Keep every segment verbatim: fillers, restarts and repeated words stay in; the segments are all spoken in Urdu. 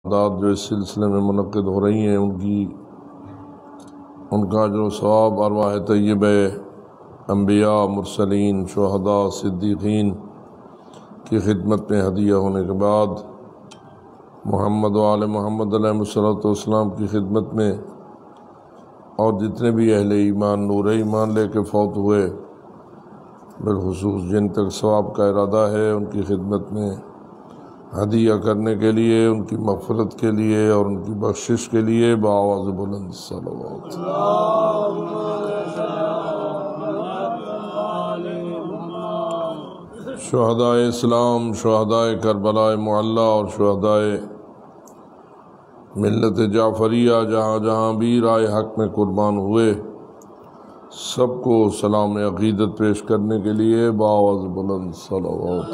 داد جو اس سلسلے میں منعقد ہو رہی ہیں ان کی ان کا جو ثواب ارواح طیبہ انبیاء، مرسلین، شہداء، صدیقین کی خدمت میں ہدیہ ہونے کے بعد محمد و آل محمد علیہ الصلوۃ والسلام کی خدمت میں اور جتنے بھی اہل ایمان نور ایمان لے کے فوت ہوئے، بالخصوص جن تک ثواب کا ارادہ ہے، ان کی خدمت میں ہدیہ کرنے کے لیے، ان کی مغفرت کے لیے اور ان کی بخشش کے لیے بآواز بلند صلوات۔ شہدائے اسلام، شہدائے کربلا معلیٰ اور شہدائے ملت جعفریہ جہاں جہاں بھی رائے حق میں قربان ہوئے، سب کو سلام عقیدت پیش کرنے کے لیے بآواز بلند صلوات۔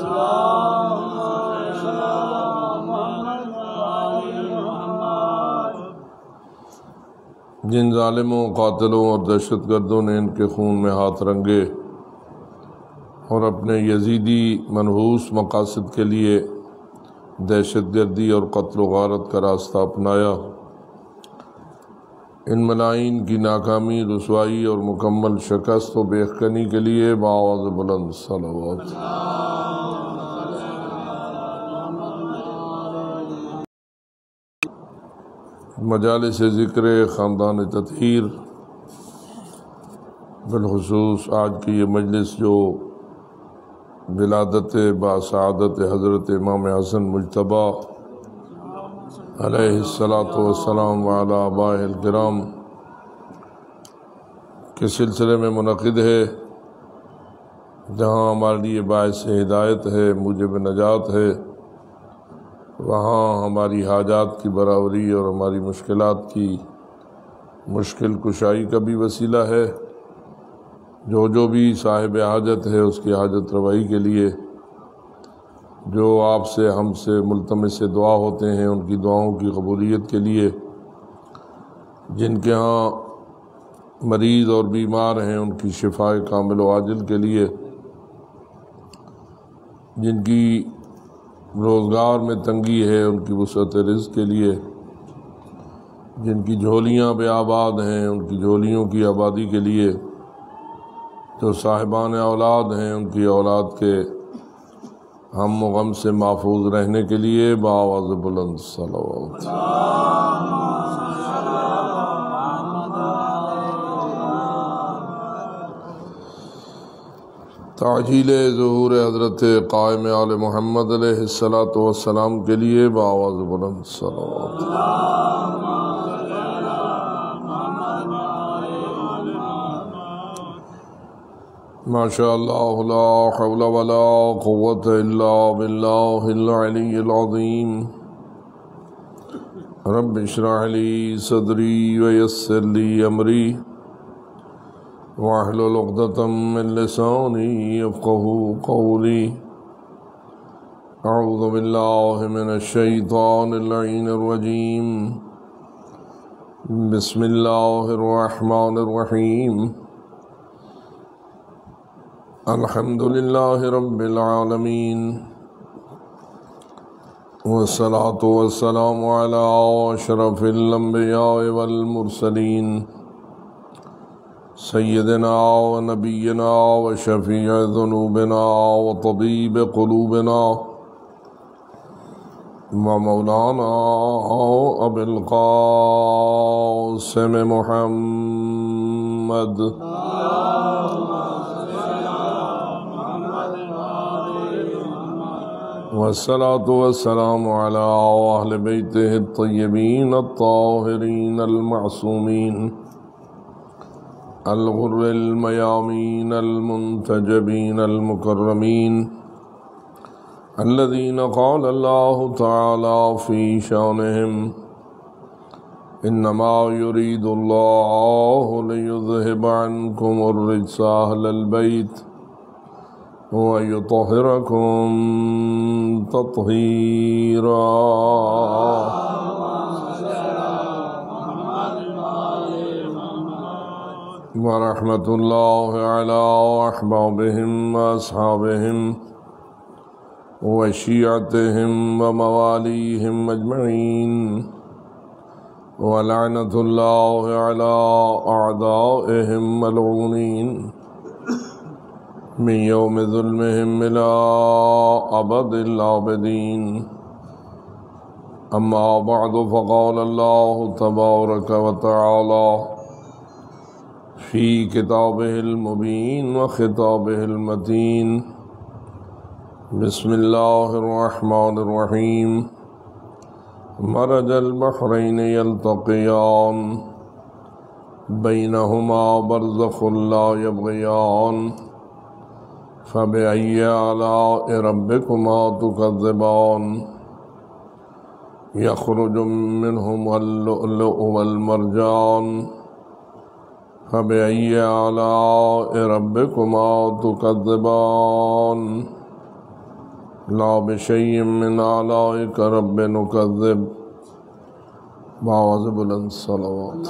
جن ظالموں، قاتلوں اور دہشت گردوں نے ان کے خون میں ہاتھ رنگے اور اپنے یزیدی منحوس مقاصد کے لیے دہشت گردی اور قتل و غارت کا راستہ اپنایا، ان ملائین کی ناکامی، رسوائی اور مکمل شکست و بے یقینی کے لیے بآواز بلند صلوات۔ مجالس ذکر خاندان تطہیر، بالخصوص آج کی یہ مجلس جو ولادت باسعادت حضرت امام حسن مجتبیٰ علیہ الصلاۃ والسلام وعلی آبائہ الکرام کے سلسلے میں منعقد ہے، جہاں ہمارے لیے باعث ہدایت ہے، موجب نجات ہے، وہاں ہماری حاجات کی برابری اور ہماری مشکلات کی مشکل کشائی کا بھی وسیلہ ہے۔ جو جو بھی صاحب حاجت ہے اس کی حاجت روائی کے لیے، جو آپ سے ہم سے ملتمس دعا ہوتے ہیں ان کی دعاؤں کی قبولیت کے لیے، جن کے ہاں مریض اور بیمار ہیں ان کی شفائے کامل و عاجل کے لیے، جن کی روزگار میں تنگی ہے ان کی وسعت رزق کے لیے، جن کی جھولیاں بے آباد ہیں ان کی جھولیوں کی آبادی کے لیے، جو صاحبان اولاد ہیں ان کی اولاد کے ہم و غم سے محفوظ رہنے کے لیے بآواز بلند صلوات۔ تعجیل ظہور حضرت قائم آل محمد علیہ الصلاۃ والسلام کے لیے بآواز بلند صلوات۔ ماشاء اللہ لا حول ولا قوة الا باللہ العلی العظیم۔ رب اشرح لی صدری ویسر لی امری واحلل عقدۃ من لسانی یفقہوا قولی۔ اعوذ باللہ من الشیطان اللعین الرجیم۔ بسم اللہ الرحمن الرحیم۔ الحمد للہ رب العالمین، والصلاة والسلام علی اشرف الانبیاء والمرسلین، سیدنا و نبینا و شفیع ذنوبنا و طبیب قلوبنا و مولانا ابی القاسم محمد والصلاة والسلام علی اہل بیتہ الطیبین الطاہرین المعصومین الغر المیامین المنتجبین المکرمین الذین قال اللہ تعالی فی شانہم انما یرید اللہ لیذہب عنکم الرجس اہل البیت وَيُطَهِّرَكُمْ تَطْهِيرًا۔ وَرَحْمَةُ اللَّهِ عَلَىٰ أَحْبَابِهِمْ وَأَصْحَابِهِمْ وشيعتهم ومواليهم أجمعين ولعنة الله على أعدائهم ملعونين من يوم ظلمهم إلى أبد الآبدين. أما بعد فقال الله تبارك وتعالى في كتابه المبين وخطابه المتين: بسم الله الرحمن الرحيم. مرج البحرين يلتقيان بينهما برزخ لا يبغيان فبأي آلاء ربكما تكذبان يخرج منهما اللؤلؤ والمرجان فبأي آلاء ربكما تكذبان لا بشيء من آلائك رب نكذب. باعظ بلند صلوات.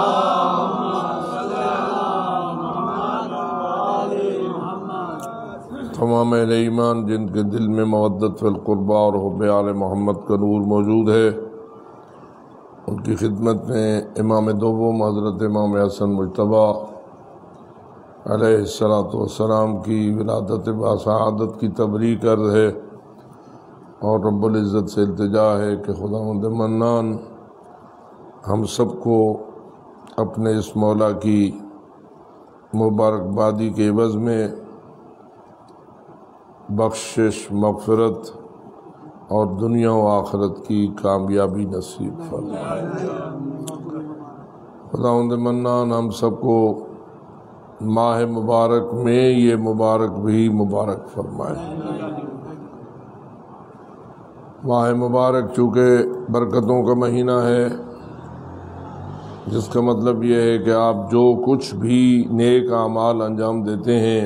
تمام اہل ایمان جن کے دل میں مودت فی القربہ اور حب آل محمد کا نور موجود ہے، ان کی خدمت میں امام دوم حضرت امام حسن مجتبیٰ علیہ الصلاۃ والسلام کی ولادت باسعادت کی تبریک عرض ہے، اور رب العزت سے التجا ہے کہ خداوند منان ہم سب کو اپنے اس مولا کی مبارکبادی کے عوض میں بخشش، مغفرت اور دنیا و آخرت کی کامیابی نصیب فرمائے۔ خداوند منان ہم سب کو ماہ مبارک میں یہ مبارک بھی مبارک فرمائے۔ ماہ مبارک چونکہ برکتوں کا مہینہ ہے، جس کا مطلب یہ ہے کہ آپ جو کچھ بھی نیک اعمال انجام دیتے ہیں،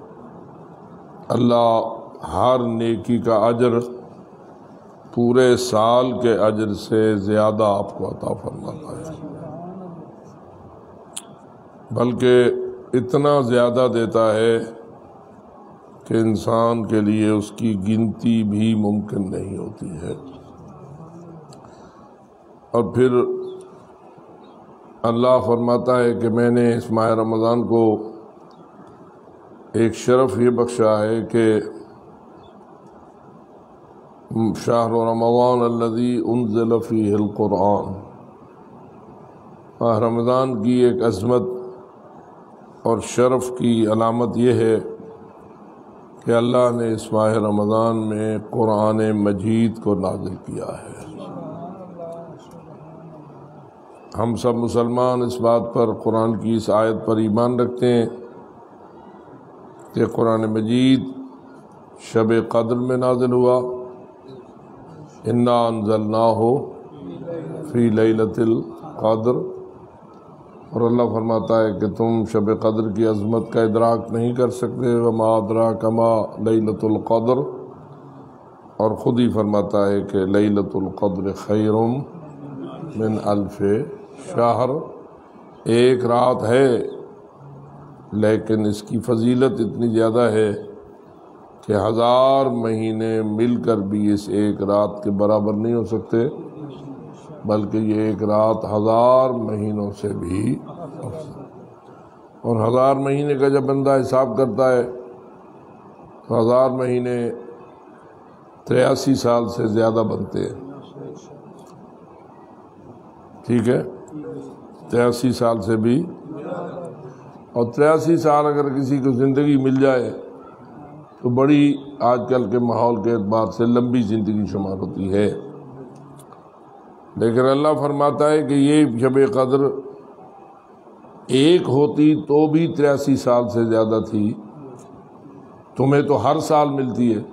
اللہ ہر نیکی کا اجر پورے سال کے اجر سے زیادہ آپ کو عطا فرماتا ہے، بلکہ اتنا زیادہ دیتا ہے کہ انسان کے لیے اس کی گنتی بھی ممکن نہیں ہوتی ہے۔ اور پھر اللہ فرماتا ہے کہ میں نے اس ماہ رمضان کو ایک شرف یہ بخشا ہے کہ شہر رمضان الذی انزل فیہ القرآن، ماہ رمضان کی ایک عظمت اور شرف کی علامت یہ ہے کہ اللہ نے اس ماہ رمضان میں قرآن مجید کو نازل کیا ہے۔ ہم سب مسلمان اس بات پر قرآن کی اس آیت پر ایمان رکھتے ہیں کہ قرآن مجید شب قدر میں نازل ہوا، انا انزلناہ فی لیلۃ القدر، اور اللہ فرماتا ہے کہ تم شب قدر کی عظمت کا ادراک نہیں کر سکتے، وما ادراک ما لیلۃ القدر، اور خود ہی فرماتا ہے کہ لیلۃ القدر خیر من الف شہر، ایک رات ہے لیکن اس کی فضیلت اتنی زیادہ ہے کہ ہزار مہینے مل کر بھی اس ایک رات کے برابر نہیں ہو سکتے، بلکہ یہ ایک رات ہزار مہینوں سے بھی افضل۔ اور ہزار مہینے کا جب بندہ حساب کرتا ہے تو ہزار مہینے تریاسی سال سے زیادہ بنتے ہیں، ٹھیک ہے، تریاسی سال سے بھی، اور تریاسی سال اگر کسی کو زندگی مل جائے تو بڑی آج کل کے ماحول کے اعتبار سے لمبی زندگی شمار ہوتی ہے، لیکن اللہ فرماتا ہے کہ یہ شب قدر ایک ہوتی تو بھی تریاسی سال سے زیادہ تھی، تمہیں تو ہر سال ملتی ہے۔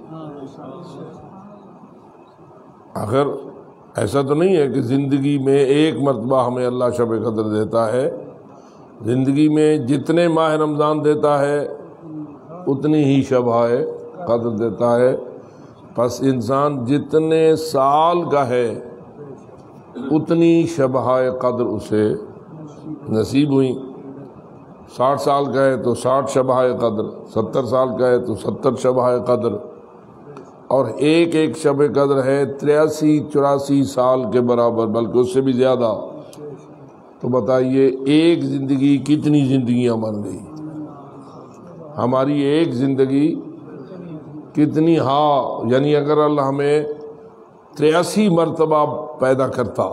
آخر ایسا تو نہیں ہے کہ زندگی میں ایک مرتبہ ہمیں اللہ شب قدر دیتا ہے، زندگی میں جتنے ماہ رمضان دیتا ہے اتنی ہی شبہ قدر دیتا ہے، پس انسان جتنے سال کا ہے اتنی شبہ قدر اسے نصیب ہوئی۔ ساٹھ سال کا ہے تو ساٹھ شبہ قدر، ستر سال کا ہے تو ستر شبہ قدر، اور ایک ایک شب قدر ہے تریاسی چوراسی سال کے برابر، بلکہ اس سے بھی زیادہ۔ تو بتائیے ایک زندگی کتنی زندگیاں بن گئی؟ ہماری ایک زندگی کتنی، ہاں یعنی اگر اللہ ہمیں تریاسی مرتبہ پیدا کرتا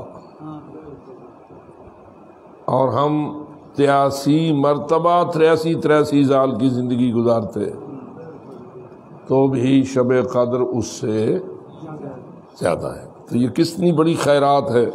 اور ہم تریاسی مرتبہ تریاسی تریاسی سال کی زندگی گزارتے تو بھی شب قدر اس سے زیادہ ہے۔ تو یہ کتنی بڑی خیرات ہے۔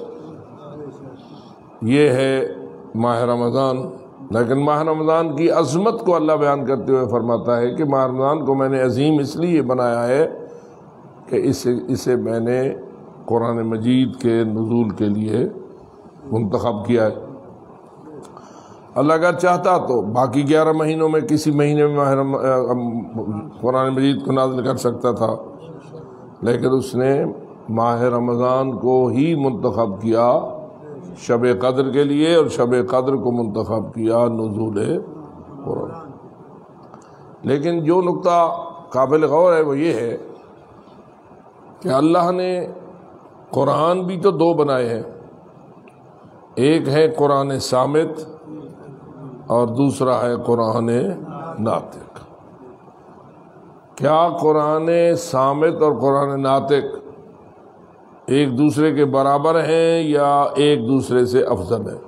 یہ ہے ماہ رمضان۔ لیکن ماہ رمضان کی عظمت کو اللہ بیان کرتے ہوئے فرماتا ہے کہ ماہ رمضان کو میں نے عظیم اس لیے بنایا ہے کہ اسے اسے میں نے قرآن مجید کے نزول کے لیے منتخب کیا ہے۔ اللہ اگر چاہتا تو باقی گیارہ مہینوں میں کسی مہینے میں قرآن مجید کو نازل کر سکتا تھا، لیکن اس نے ماہ رمضان کو ہی منتخب کیا شب قدر کے لیے، اور شب قدر کو منتخب کیا نزول قرآن۔ لیکن جو نقطہ قابل غور ہے وہ یہ ہے کہ اللہ نے قرآن بھی تو دو بنائے ہیں، ایک ہے قرآن صامت اور دوسرا ہے قرآن ناطق۔ کیا قرآن صامت اور قرآن ناطق ایک دوسرے کے برابر ہیں یا ایک دوسرے سے افضل ہیں؟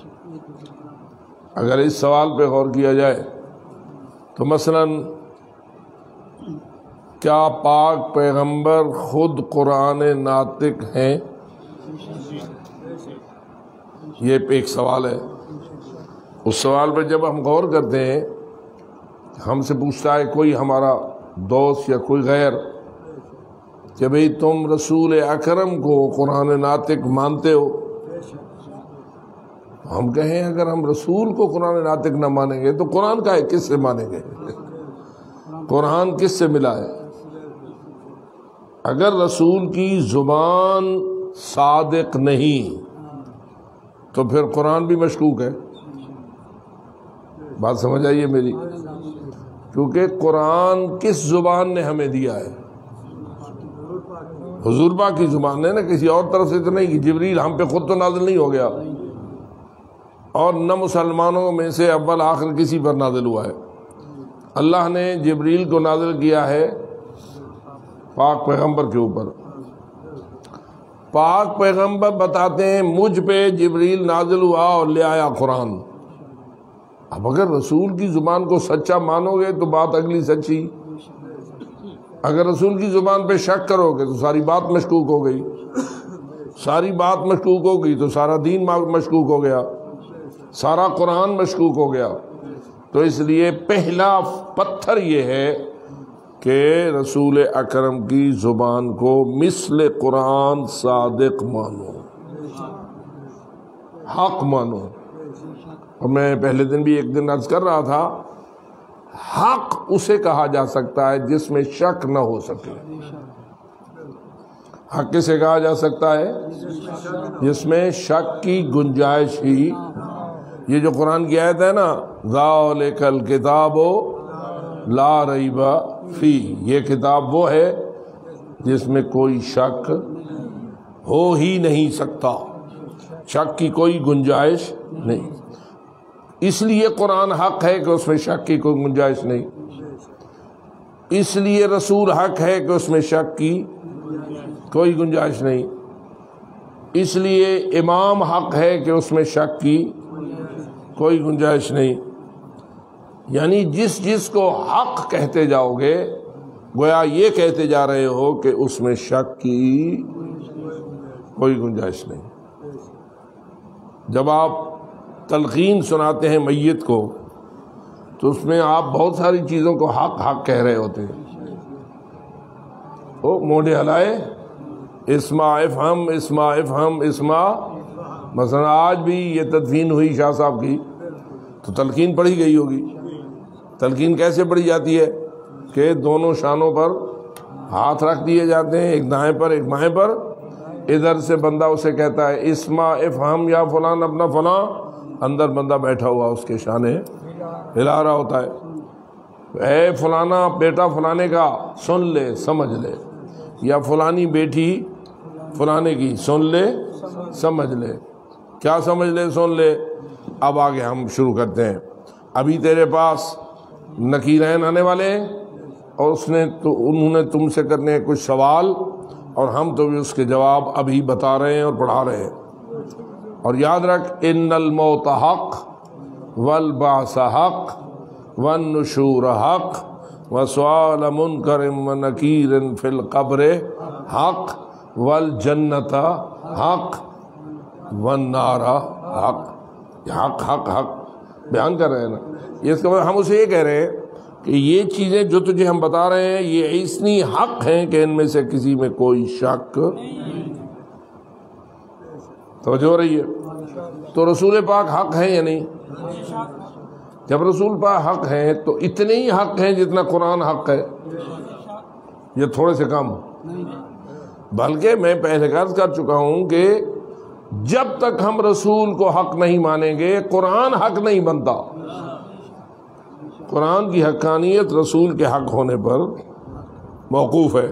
اگر اس سوال پہ غور کیا جائے تو مثلاً کیا پاک پیغمبر خود قرآن ناطق ہیں؟ یہ ایک سوال ہے۔ اس سوال پہ جب ہم غور کرتے ہیں، ہم سے پوچھتا ہے کوئی ہمارا دوست یا کوئی غیر کہ بھئی تم رسول اکرم کو قرآن ناطق مانتے ہو؟ ہم کہیں اگر ہم رسول کو قرآن ناطق نہ مانیں گے تو قرآن کا ہے کس سے مانیں گے؟ قرآن کس سے ملا ہے؟ اگر رسول کی زبان صادق نہیں تو پھر قرآن بھی مشکوک ہے۔ بات سمجھ آئیے میری؟ کیونکہ قرآن کس زبان نے ہمیں دیا ہے؟ حضور پاک کی زبان ہے نا، کسی اور طرف سے تو نہیں کہ جبریل ہم پہ خود تو نازل نہیں ہو گیا، اور نہ مسلمانوں میں سے اول آخر کسی پر نازل ہوا ہے۔ اللہ نے جبریل کو نازل کیا ہے پاک پیغمبر کے اوپر۔ پاک پیغمبر بتاتے ہیں مجھ پہ جبریل نازل ہوا اور لے آیا قرآن۔ اب اگر رسول کی زبان کو سچا مانو گے تو بات اگلی سچی، اگر رسول کی زبان پہ شک کرو گے تو ساری بات مشکوک ہو گئی، ساری بات مشکوک ہو گئی تو سارا دین مشکوک ہو گیا، سارا قرآن مشکوک ہو گیا۔ تو اس لیے پہلا پتھر یہ ہے کہ رسول اکرم کی زبان کو مثل قرآن صادق مانو، حق مانو۔ اور میں پہلے دن بھی ایک دن عرض کر رہا تھا، حق اسے کہا جا سکتا ہے جس میں شک نہ ہو سکے۔ حق کسے کہا جا سکتا ہے؟ جس میں شک کی گنجائش ہی۔ یہ جو قرآن کی آیت ہے نا، ذالک الکتاب لا ریب فیہ، یہ کتاب وہ ہے جس میں کوئی شک ہو ہی نہیں سکتا، شک کی کوئی گنجائش نہیں۔ اس لیے قرآن حق ہے کہ اس میں شک کی کوئی گنجائش نہیں، اس لیے رسول حق ہے کہ اس میں شک کی کوئی گنجائش نہیں، اس لیے امام حق ہے کہ اس میں شک کی کوئی گنجائش نہیں۔ یعنی جس جس کو حق کہتے جاؤ گے گویا یہ کہتے جا رہے ہو کہ اس میں شک کی کوئی گنجائش نہیں۔ جب آپ تلقین سناتے ہیں میت کو تو اس میں آپ بہت ساری چیزوں کو حق حق کہہ رہے ہوتے ہیں۔ او موڈے ہلائے، اسما افہم اسما افہم اسما۔ مثلا آج بھی یہ تدفین ہوئی شاہ صاحب کی تو تلقین پڑھی گئی ہوگی۔ تلقین کیسے پڑھی جاتی ہے کہ دونوں شانوں پر ہاتھ رکھ دیے جاتے ہیں، ایک دائیں پر ایک بائیں پر، ادھر سے بندہ اسے کہتا ہے اسما افہم یا فلان اپنا فلاں، اندر بندہ بیٹھا ہوا اس کے شانے ہلا رہا ہوتا ہے، اے فلانا بیٹا فلانے کا سن لے سمجھ لے۔ یا فلانی بیٹی فلانے کی، سن لے سمجھ لے. کیا سمجھ لے سن لے؟ اب آگے ہم شروع کرتے ہیں. ابھی تیرے پاس نکیرین آنے والے ہیں اور اس نے تو انہوں نے تم سے کرنے ہیں کچھ سوال، اور ہم تو بھی اس کے جواب ابھی بتا رہے ہیں اور پڑھا رہے ہیں. اور یاد رکھ، ان الموت حق والبعث حق والنشور حق وسؤال منکر ونکیر فی القبر حق والجنت حق والنار حق. حق حق حق بیان کر رہے ہیں نا. یہ اس کا مطلب ہم اسے یہ کہہ رہے ہیں کہ یہ چیزیں جو تجھے ہم بتا رہے ہیں یہ اتنی حق ہیں کہ ان میں سے کسی میں کوئی شک. توجہ ہو رہی ہے؟ تو رسول پاک حق ہیں یا نہیں؟ جب رسول پاک حق ہیں تو اتنے ہی حق ہیں جتنا قرآن حق ہے، یہ تھوڑے سے کم. بلکہ میں پہلے عرض کر چکا ہوں کہ جب تک ہم رسول کو حق نہیں مانیں گے قرآن حق نہیں بنتا. قرآن کی حقانیت رسول کے حق ہونے پر موقوف ہے.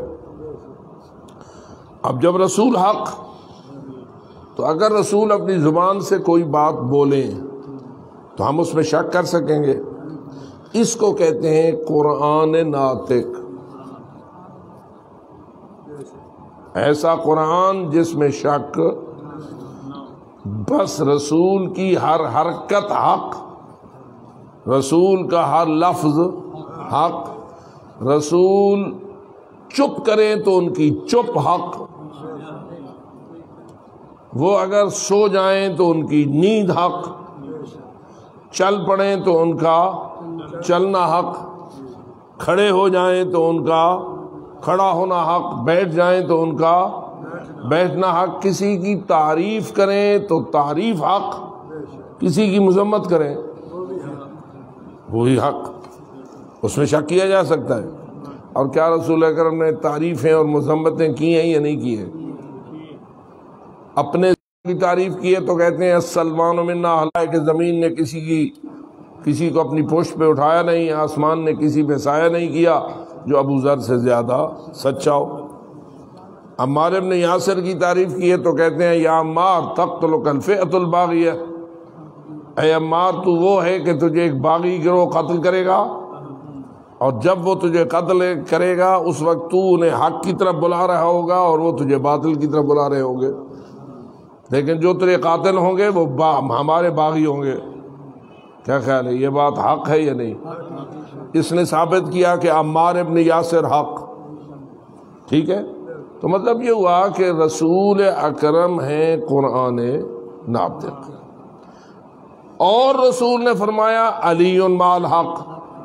اب جب رسول حق، تو اگر رسول اپنی زبان سے کوئی بات بولیں تو ہم اس میں شک کر سکیں گے. اس کو کہتے ہیں قرآن ناطق. ایسا قرآن جس میں شک، بس رسول کی ہر حرکت حق، رسول کا ہر لفظ حق، رسول چپ کریں تو ان کی چپ حق، وہ اگر سو جائیں تو ان کی نیند حق، چل پڑیں تو ان کا چلنا حق، کھڑے ہو جائیں تو ان کا کھڑا ہونا حق، بیٹھ جائیں تو ان کا بیٹھنا حق، کسی کی تعریف کریں تو تعریف حق، کسی کی مذمت کریں وہی حق. اس میں شک کیا جا سکتا ہے. اور کیا رسول اکرم نے تعریفیں اور مذمتیں کی ہیں یا نہیں کی ہیں؟ اپنے کی تعریف کی ہے تو کہتے ہیں السلمان منا، حالانکہ کہ زمین نے کسی کی کسی کو اپنی پشت پہ اٹھایا نہیں، آسمان نے کسی پہ سایہ نہیں کیا جو ابو ذر سے زیادہ سچا ہو. عمار ابن یاسر کی تعریف کی ہے تو کہتے ہیں یا عمار تقتلک الفئۃ الباغیہ، اے عمار تو وہ ہے کہ تجھے ایک باغی گروہ قتل کرے گا، اور جب وہ تجھے قتل کرے گا اس وقت تو انہیں حق کی طرف بلا رہا ہوگا اور وہ تجھے باطل کی طرف بلا رہے ہوں گے. لیکن جو تیرے قاتل ہوں گے وہ با ہمارے باغی ہوں گے. کیا خیال ہے، یہ بات حق ہے یا نہیں؟ اس نے ثابت کیا کہ عمار ابن یاسر حق. ٹھیک ہے، تو مطلب یہ ہوا کہ رسول اکرم ہیں قرآن ناطق. اور رسول نے فرمایا علی مع الحق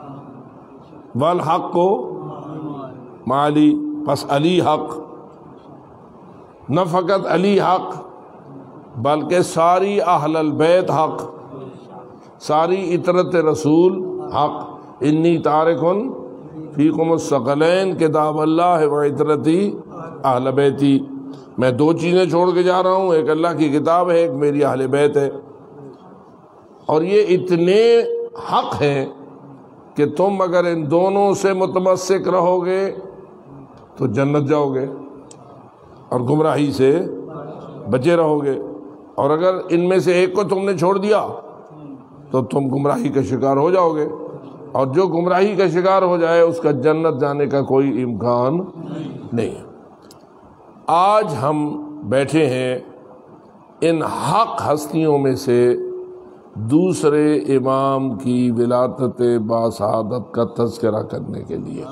والحق کو مع علی، پس علی حق. نہ فقط علی حق بلکہ ساری اہل البیت حق، ساری اطرت رسول حق. انی تارکن فیکم الثقلین کتاب اللہ و اطرتی اہل بیتی. میں دو چیزیں چھوڑ کے جا رہا ہوں، ایک اللہ کی کتاب ہے، ایک میری اہل بیت ہے. اور یہ اتنے حق ہیں کہ تم اگر ان دونوں سے متمسک رہو گے تو جنت جاؤ گے اور گمراہی سے بچے رہو گے، اور اگر ان میں سے ایک کو تم نے چھوڑ دیا تو تم گمراہی کا شکار ہو جاؤ گے، اور جو گمراہی کا شکار ہو جائے اس کا جنت جانے کا کوئی امکان نہیں. آج ہم بیٹھے ہیں ان حق ہستیوں میں سے دوسرے امام کی ولادت باسعادت کا تذکرہ کرنے کے لیے.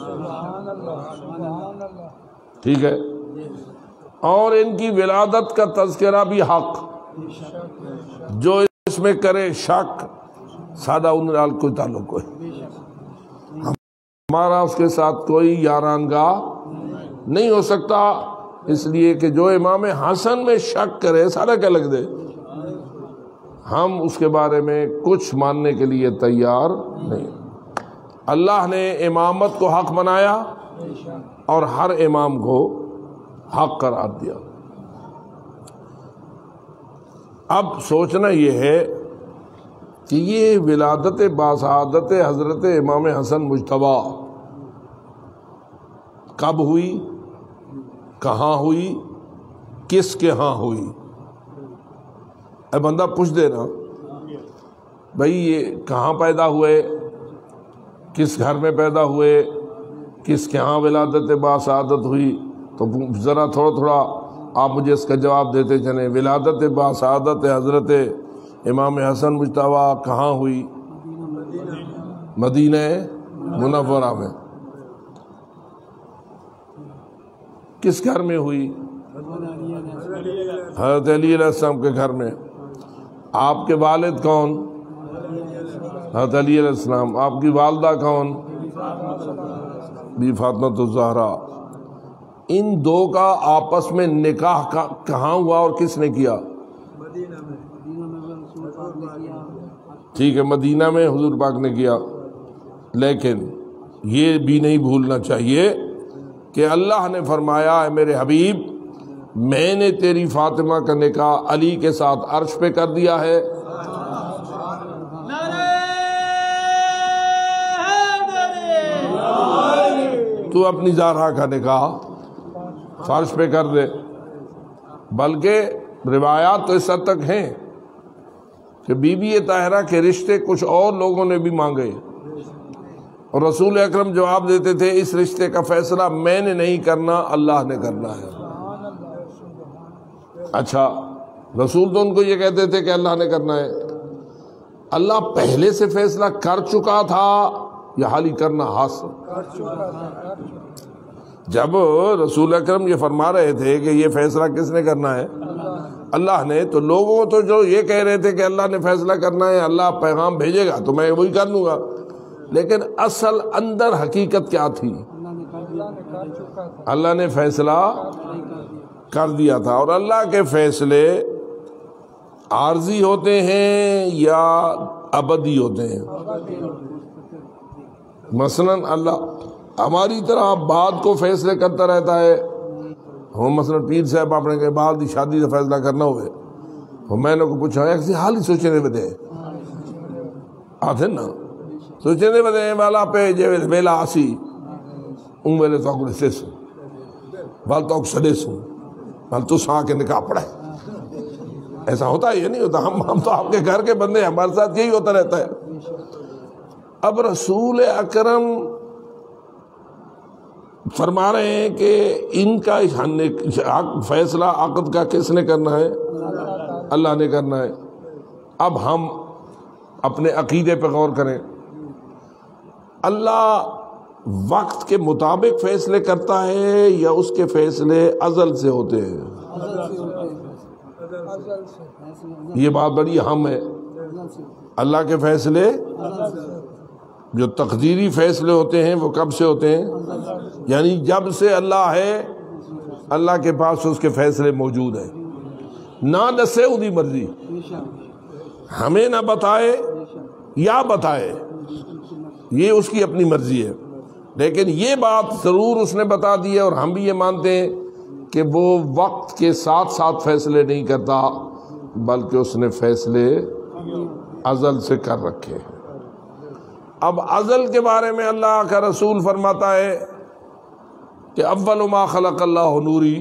ٹھیک ہے، اور ان کی ولادت کا تذکرہ بھی حق. جو اس میں کرے شک سادہ ان نال کوئی تعلق کوئی، ہمارا اس کے ساتھ کوئی یارانگاہ نہیں ہو سکتا. اس لیے کہ جو امام حسن میں شک کرے سارا کیا لگ دے، ہم اس کے بارے میں کچھ ماننے کے لیے تیار نہیں. اللہ نے امامت کو حق بنایا اور ہر امام کو حق قرار دیا. اب سوچنا یہ ہے کہ یہ ولادت باسعادت حضرت امام حسن مجتبی کب ہوئی؟ کہاں ہوئی، کس کے ہاں ہوئی؟ اے بندہ پوچھ دے نا بھائی یہ کہاں پیدا ہوئے، کس گھر میں پیدا ہوئے، کس کے ہاں ولادت باسعادت ہوئی؟ تو ذرا تھوڑا تھوڑا آپ مجھے اس کا جواب دیتے چلیں۔ ولادت باسعادت حضرت امام حسن مجتبیٰ کہاں ہوئی؟ مدینہ منورہ میں۔ کس گھر میں ہوئی؟ حضرت علی علیہ السلام کے گھر میں۔ آپ کے والد کون؟ حضرت علی علیہ السلام۔ آپ کی والدہ کون؟ بی فاطمہ الزہرا۔ ان دو کا آپس میں نکاح کہاں ہوا اور کس نے کیا؟ ٹھیک ہے، مدینہ میں حضور پاک نے کیا، لیکن یہ بھی نہیں بھولنا چاہیے کہ اللہ نے فرمایا اے میرے حبیب میں نے تیری فاطمہ کا نکاح علی کے ساتھ عرش پہ کر دیا ہے۔ تو اپنی زہرا کا نکاح فرش پہ کر دے۔ بلکہ روایات تو اس حد تک ہیں کہ بی بی طاہرہ کے رشتے کچھ اور لوگوں نے بھی مانگے اور رسول اکرم جواب دیتے تھے اس رشتے کا فیصلہ میں نے نہیں کرنا، اللہ نے کرنا ہے۔ اچھا، رسول تو ان کو یہ کہتے تھے کہ اللہ نے کرنا ہے۔ اللہ پہلے سے فیصلہ کر چکا تھا یا حالی کرنا حاصل؟ جب رسول اکرم یہ فرما رہے تھے کہ یہ فیصلہ کس نے کرنا ہے؟ اللہ نے، تو لوگوں تو جو یہ کہہ رہے تھے کہ اللہ نے فیصلہ کرنا ہے، اللہ پیغام بھیجے گا تو میں وہی کر لوں گا، لیکن اصل اندر حقیقت کیا تھی؟ اللہ نے فیصلہ کر دیا تھا۔ اور اللہ کے فیصلے عارضی ہوتے ہیں یا ابدی ہوتے ہیں؟ مثلاً اللہ ہماری طرح بعد کو فیصلے کرتا رہتا ہے۔ ہم مثلاً پیر صاحب اپنے کے بعد شادی سے فیصلہ کرنا ہوئے، میں نے کو پوچھا ایسی حال ہی سوچنے بدے آتے نا سوچنے بدے والا پہ جو ویلا آسی ان ویلے تو اکڑے سے سو بال تو سڑے سو بال تو ساں کے نکاح پڑا ہے۔ ایسا ہوتا ہے یہ نہیں ہوتا، ہم ہم تو آپ کے گھر کے بندے ہیں، ہمارے ساتھ یہی ہوتا رہتا ہے۔ اب رسول اکرم فرما رہے ہیں کہ ان کا فیصلہ عقد کا کس نے کرنا ہے؟ اللہ نے کرنا ہے۔ اب ہم اپنے عقیدے پہ غور کریں۔ اللہ وقت کے مطابق فیصلے کرتا ہے یا اس کے فیصلے ازل سے ہوتے ہیں؟ یہ بات بڑی اہم ہے۔ اللہ کے فیصلے جو تقدیری فیصلے ہوتے ہیں وہ کب سے ہوتے ہیں؟ یعنی جب سے اللہ ہے اللہ کے پاس اس کے فیصلے موجود ہیں، نہ دسے ادھی مرضی، ہمیں نہ بتائے یا بتائے یہ اس کی اپنی مرضی ہے، لیکن یہ بات ضرور اس نے بتا دی ہے اور ہم بھی یہ مانتے ہیں کہ وہ وقت کے ساتھ ساتھ فیصلے نہیں کرتا بلکہ اس نے فیصلے ازل سے کر رکھے ہیں۔ اب ازل کے بارے میں اللہ کا رسول فرماتا ہے کہ اول ما خلق اللہ نوری،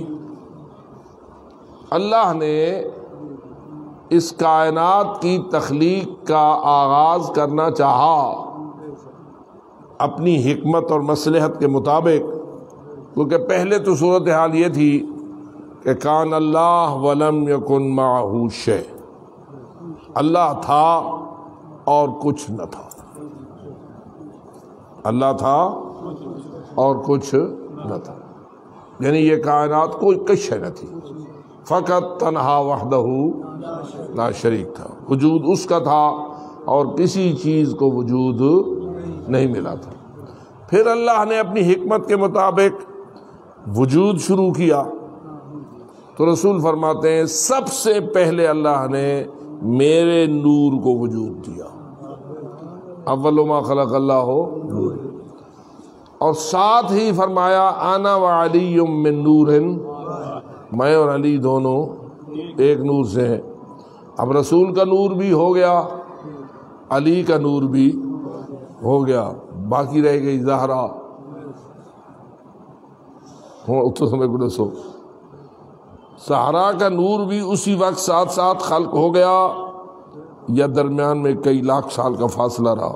اللہ نے اس کائنات کی تخلیق کا آغاز کرنا چاہا اپنی حکمت اور مصلحت کے مطابق، کیونکہ پہلے تو صورتحال یہ تھی کہ کان اللہ ولم یکن معہ شیء، اللہ تھا اور کچھ نہ تھا، اللہ تھا اور کچھ نہ تھا، یعنی یہ کائنات کوئی کچھ نہ تھی، فقط تنہا وحدہ لا شریک تھا، وجود اس کا تھا اور کسی چیز کو وجود نہیں ملا تھا۔ پھر اللہ نے اپنی حکمت کے مطابق وجود شروع کیا، تو رسول فرماتے ہیں سب سے پہلے اللہ نے میرے نور کو وجود دیا، اول ما خلق اللہ ہو نور، اور ساتھ ہی فرمایا انا وعلی من نور، میں اور علی دونوں ایک نور سے ہیں۔ اب رسول کا نور بھی ہو گیا، علی کا نور بھی ہو گیا، باقی رہ گئی زہرا۔ ہوں تو ہمیں کو دسو صحرا کا نور بھی اسی وقت ساتھ ساتھ خلق ہو گیا یا درمیان میں کئی لاکھ سال کا فاصلہ رہا؟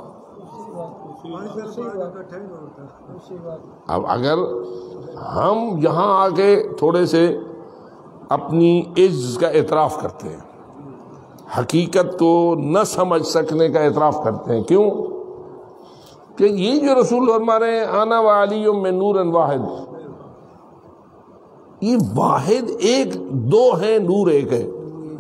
اب اگر ہم یہاں آ کے تھوڑے سے اپنی عجز کا اعتراف کرتے ہیں، حقیقت کو نہ سمجھ سکنے کا اعتراف کرتے ہیں، کیوں کہ یہ جو رسول فرما رہے ہیں انا و علی من نور واحد، یہ واحد ایک دو ہے، نور ایک ہے،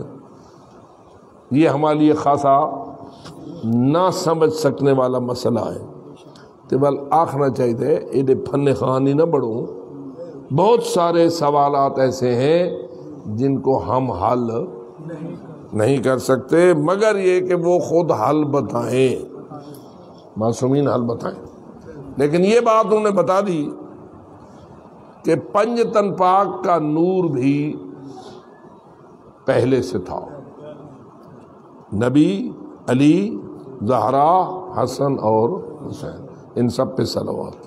یہ ہمارے لیے خاصا نہ سمجھ سکنے والا مسئلہ ہے۔ تو بل آخنا چاہیے یہ فن خانی نہ بڑھوں، بہت سارے سوالات ایسے ہیں جن کو ہم حل نہیں کر سکتے مگر یہ کہ وہ خود حل بتائیں، معصومین حل بتائیں۔ لیکن یہ بات انہوں نے بتا دی کہ پنج تن پاک کا نور بھی پہلے سے تھا، نبی، علی، زہرا، حسن اور حسین، ان سب پہ صلوات۔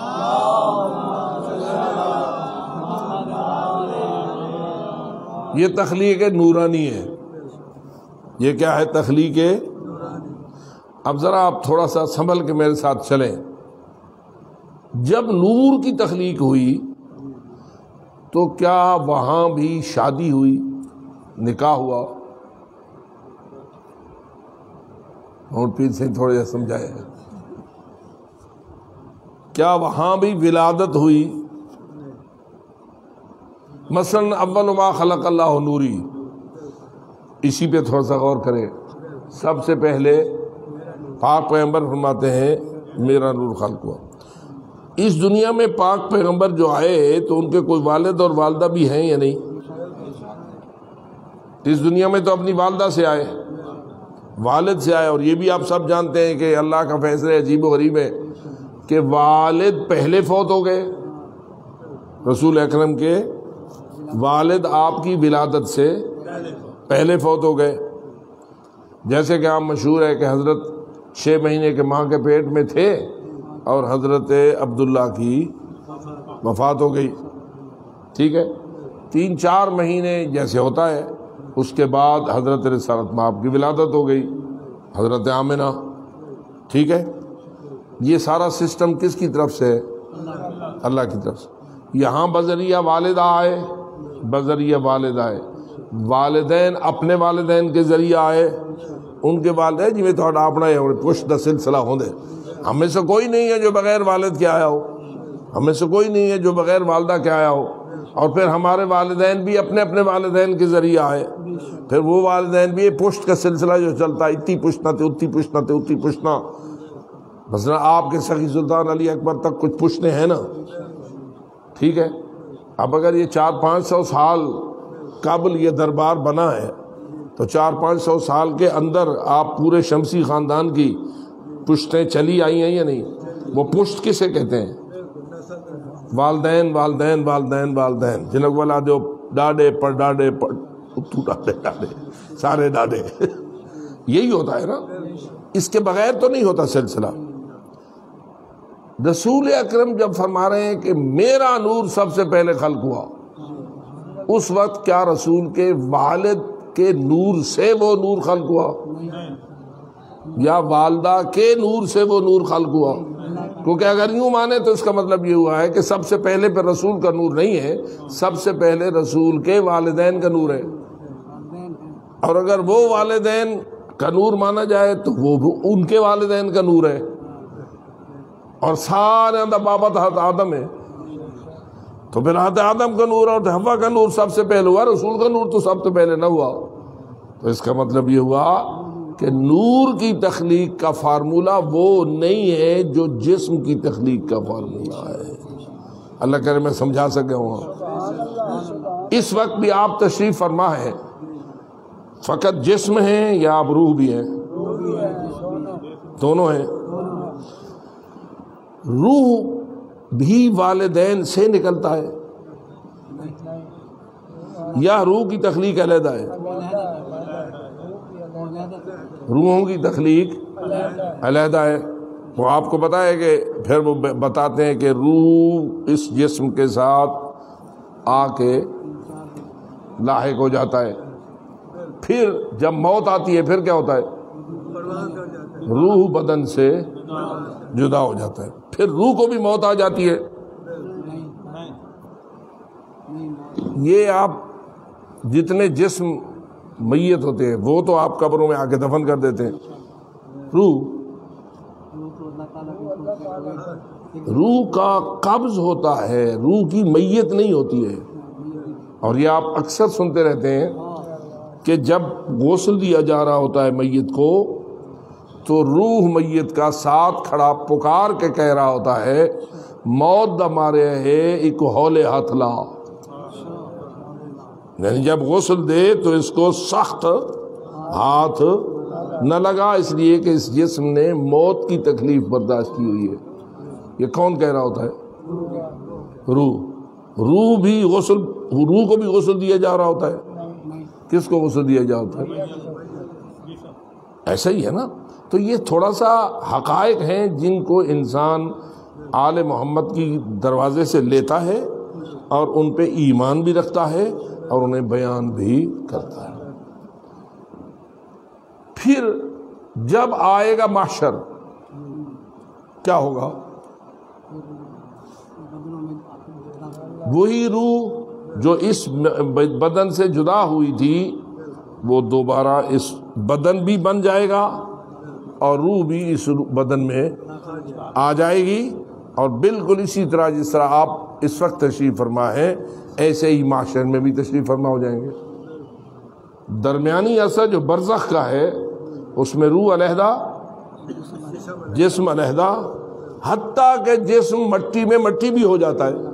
یہ تخلیق نورانی ہے۔ یہ کیا ہے؟ تخلیق۔ اب ذرا آپ تھوڑا سا سنبھل کے میرے ساتھ چلیں۔ جب نور کی تخلیق ہوئی تو کیا وہاں بھی شادی ہوئی، نکاح ہوا؟ اور پھر سے تھوڑے سے سمجھائے، کیا وہاں بھی ولادت ہوئی؟ مثلا اول ما خلق اللہ نوری، اسی پہ تھوڑا سا غور کریں۔ سب سے پہلے پاک پیغمبر فرماتے ہیں میرا نور خلق ہوا۔ اس دنیا میں پاک پیغمبر جو آئے تو ان کے کوئی والد اور والدہ بھی ہیں یا نہیں؟ اس دنیا میں تو اپنی والدہ سے آئے، والد سے آئے، اور یہ بھی آپ سب جانتے ہیں کہ اللہ کا فیصلہ عجیب و غریب ہے کہ والد پہلے فوت ہو گئے، رسول اکرم کے والد آپ کی ولادت سے پہلے فوت ہو گئے۔ جیسے کہ عام مشہور ہے کہ حضرت چھ مہینے کے ماں کے پیٹ میں تھے اور حضرت عبداللہ کی وفات ہو گئی، ٹھیک ہے، تین چار مہینے جیسے ہوتا ہے، اس کے بعد حضرت رسالت مآب کی ولادت ہو گئی، حضرت آمنہ، ٹھیک ہے۔ یہ سارا سسٹم کس کی طرف سے ہے؟ اللہ کی طرف سے۔ یہاں بذریعہ والدہ آئے، بذریعہ والد آئے، والدین اپنے والدین کے ذریعہ آئے، ان کے والدین جی تھوڑا اپنا پشت دا سلسلہ ہوں دے۔ ہمیں سے کوئی نہیں ہے جو بغیر والد کے آیا ہو، ہمیں سے کوئی نہیں ہے جو بغیر والدہ کے آیا ہو، اور پھر ہمارے والدین بھی اپنے اپنے والدین کے ذریعہ آئے، پھر وہ والدین بھی یہ پشت کا سلسلہ جو چلتا ہے، اتنی پشتنا تھے اتنی پشتنا تھے اتنی پشتنا، مثلا آپ کے سخی سلطان علی اکبر تک کچھ پشتے ہیں نا، ٹھیک ہے۔ اب اگر یہ چار پانچ سو سال قبل یہ دربار بنا ہے تو چار پانچ سو سال کے اندر آپ پورے شمسی خاندان کی پشتیں چلی آئی ہیں یا نہیں؟ وہ پشت کسے کہتے ہیں؟ والدین والدین والدین والدین، جنہوں والا جو ڈاڈے پر ڈاڈے پر تو ڈاڈے ڈاڈے سارے ڈاڈے یہی ہوتا ہے نا، اس کے بغیر تو نہیں ہوتا سلسلہ۔ رسول اکرم جب فرما رہے ہیں کہ میرا نور سب سے پہلے خلق ہوا، اس وقت کیا رسول کے والد کے نور سے وہ نور خلق ہوا یا والدہ کے نور سے وہ نور خلق ہوا؟ کیونکہ اگر یوں مانے تو اس کا مطلب یہ ہوا ہے کہ سب سے پہلے پہ رسول کا نور نہیں ہے، سب سے پہلے رسول کے والدین کا نور ہے، اور اگر وہ والدین کا نور مانا جائے تو وہ ان کے والدین کا نور ہے، اور سارے اندر بابت حضرت آدم ہے، تو پھر حضرت آدم کا نور اور حوا کا نور سب سے پہلے ہوا، رسول کا نور تو سب سے پہلے نہ ہوا۔ تو اس کا مطلب یہ ہوا کہ نور کی تخلیق کا فارمولہ وہ نہیں ہے جو جسم کی تخلیق کا فارمولہ ہے۔ اللہ کرے میں سمجھا سکے ہوں۔ اس وقت بھی آپ تشریف فرما ہے، فقط جسم ہیں یا آپ روح بھی ہیں؟ دونوں ہیں۔ روح بھی والدین سے نکلتا ہے یا روح کی تخلیق علیحدہ ہے؟ روحوں کی تخلیق علیحدہ ہے۔ وہ آپ کو پتا ہے کہ پھر وہ بتاتے ہیں کہ روح اس جسم کے ساتھ آ کے لاحق ہو جاتا ہے. پھر جب موت آتی ہے پھر کیا ہوتا ہے؟ روح بدن سے جدا ہو جاتا ہے. پھر روح کو بھی موت آ جاتی ہے. یہ آپ جتنے جسم میت ہوتے ہیں وہ تو آپ قبروں میں آ کے دفن کر دیتے ہیں. روح روح کا قبض ہوتا ہے، روح کی میت نہیں ہوتی ہے. اور یہ آپ اکثر سنتے رہتے ہیں کہ جب غسل دیا جا رہا ہوتا ہے میت کو تو روح میت کا ساتھ کھڑا پکار کے کہہ رہا ہوتا ہے موت دا مارے ہے ایک ہولے ہاتھ لا. یعنی جب غسل دے تو اس کو سخت ہاتھ نہ لگا، اس لیے کہ اس جسم نے موت کی تکلیف برداشت کی ہوئی ہے. یہ کون کہہ رہا ہوتا ہے؟ روح. روح بھی غسل روح کو بھی غسل دیا جا رہا ہوتا ہے. کس کو غسل دیا جا ہوتا ہے؟ ایسا ہی ہے نا. تو یہ تھوڑا سا حقائق ہیں جن کو انسان آل محمد کی دروازے سے لیتا ہے اور ان پہ ایمان بھی رکھتا ہے اور انہیں بیان بھی کرتا ہے. پھر جب آئے گا محشر کیا ہوگا؟ وہی روح جو اس بدن سے جدا ہوئی تھی وہ دوبارہ اس بدن بھی بن جائے گا اور روح بھی اس بدن میں آ جائے گی. اور بالکل اسی طرح جس طرح آپ اس وقت تشریف فرما ہے ایسے ہی محشر میں بھی تشریف فرما ہو جائیں گے. درمیانی عرصہ جو برزخ کا ہے اس میں روح علیحدہ جسم علیحدہ، حتیٰ کہ جسم مٹی میں مٹی بھی ہو جاتا ہے.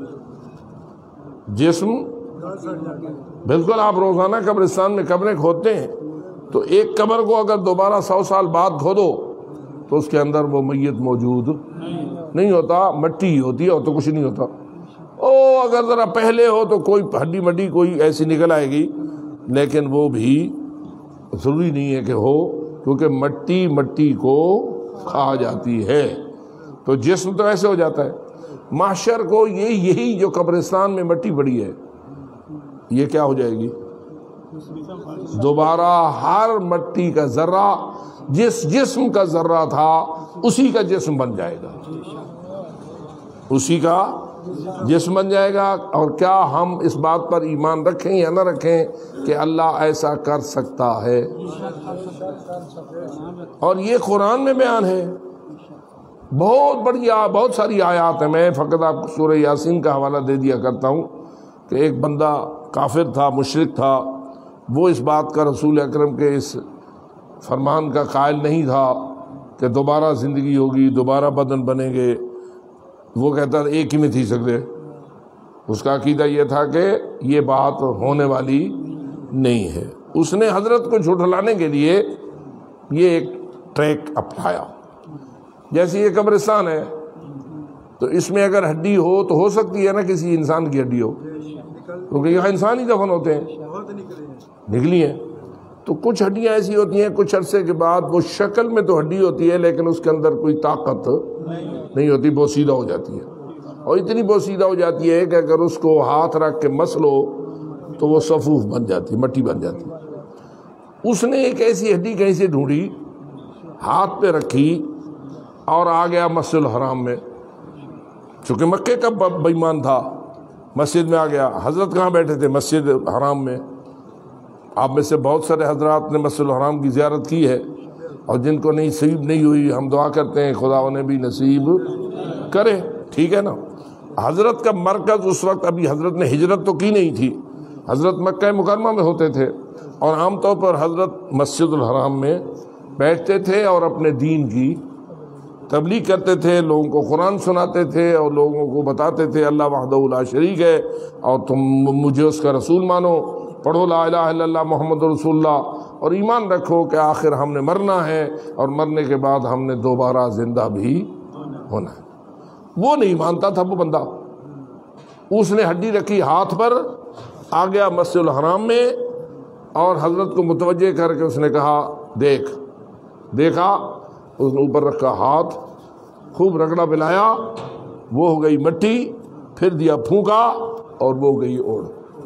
جسم بالکل آپ روزانہ قبرستان میں قبریں کھودتے ہیں تو ایک قبر کو اگر دوبارہ سو سال بعد کھودو تو اس کے اندر وہ میت موجود نہیں ہوتا، مٹی ہی ہوتی ہے اور تو کچھ نہیں ہوتا. او اگر ذرا پہلے ہو تو کوئی ہڈی مڈی کوئی ایسی نکل آئے گی، لیکن وہ بھی ضروری نہیں ہے کہ ہو کیونکہ مٹی مٹی کو کھا جاتی ہے. تو جسم تو ایسے ہو جاتا ہے. محشر کو یہ یہی جو قبرستان میں مٹی پڑی ہے یہ کیا ہو جائے گی؟ دوبارہ ہر مٹی کا ذرہ جس جسم کا ذرہ تھا اسی کا جسم بن جائے گا، اسی کا جسم بن جائے گا. اور کیا ہم اس بات پر ایمان رکھیں یا نہ رکھیں کہ اللہ ایسا کر سکتا ہے؟ اور یہ قرآن میں بیان ہے. بہت بڑی بہت ساری آیات ہیں. میں فقط آپ کو سورہ یاسین کا حوالہ دے دیا کرتا ہوں کہ ایک بندہ کافر تھا، مشرک تھا، وہ اس بات کا رسول اکرم کے اس فرمان کا قائل نہیں تھا کہ دوبارہ زندگی ہوگی، دوبارہ بدن بنیں گے. وہ کہتا تھا ایک ہی میں تھی سکتے. اس کا عقیدہ یہ تھا کہ یہ بات ہونے والی نہیں ہے. اس نے حضرت کو جھٹلانے کے لیے یہ ایک ٹریک اپنایا. جیسے یہ قبرستان ہے تو اس میں اگر ہڈی ہو تو ہو سکتی ہے نا کسی انسان کی ہڈی ہو، کیونکہ یہاں انسان ہی دفن ہوتے ہیں، نکلی ہیں. تو کچھ ہڈیاں ایسی ہوتی ہیں کچھ عرصے کے بعد وہ شکل میں تو ہڈی ہوتی ہے لیکن اس کے اندر کوئی طاقت نہیں ہوتی، بوسیدہ ہو جاتی ہے. اور اتنی بوسیدہ ہو جاتی ہے کہ اگر اس کو ہاتھ رکھ کے مس لو تو وہ صفوف بن جاتی، مٹی بن جاتی. اس نے ایک ایسی ہڈی کہیں سے ڈھونڈی، ہاتھ پہ رکھی اور آ گیا مسجد الحرام میں. چونکہ مکے کا بےمان تھا، مسجد میں آ گیا. حضرت کہاں بیٹھے تھے؟ مسجد الحرام میں. آپ میں سے بہت سارے حضرات نے مسجد الحرام کی زیارت کی ہے اور جن کو نہیں نصیب نہیں ہوئی ہم دعا کرتے ہیں خدا انہیں بھی نصیب کرے. ٹھیک ہے نا. حضرت کا مرکز اس وقت ابھی حضرت نے ہجرت تو کی نہیں تھی، حضرت مکہ مکرمہ میں ہوتے تھے اور عام طور پر حضرت مسجد الحرام میں بیٹھتے تھے اور اپنے دین کی تبلیغ کرتے تھے، لوگوں کو قرآن سناتے تھے اور لوگوں کو بتاتے تھے اللہ وحدہ لا شریک ہے اور تم مجھے اس کا رسول مانو، پڑھو لا الہ الا اللہ محمد رسول اللہ اور ایمان رکھو کہ آخر ہم نے مرنا ہے اور مرنے کے بعد ہم نے دوبارہ زندہ بھی ہونا ہے. وہ نہیں مانتا تھا وہ بندہ. اس نے ہڈی رکھی ہاتھ پر، آ گیا مسجد الحرام میں اور حضرت کو متوجہ کر کے اس نے کہا دیکھ. دیکھا اس نے اوپر رکھا ہاتھ، خوب رگڑا پلایا، وہ ہو گئی مٹی. پھر دیا پھونکا اور وہ گئی اڑ.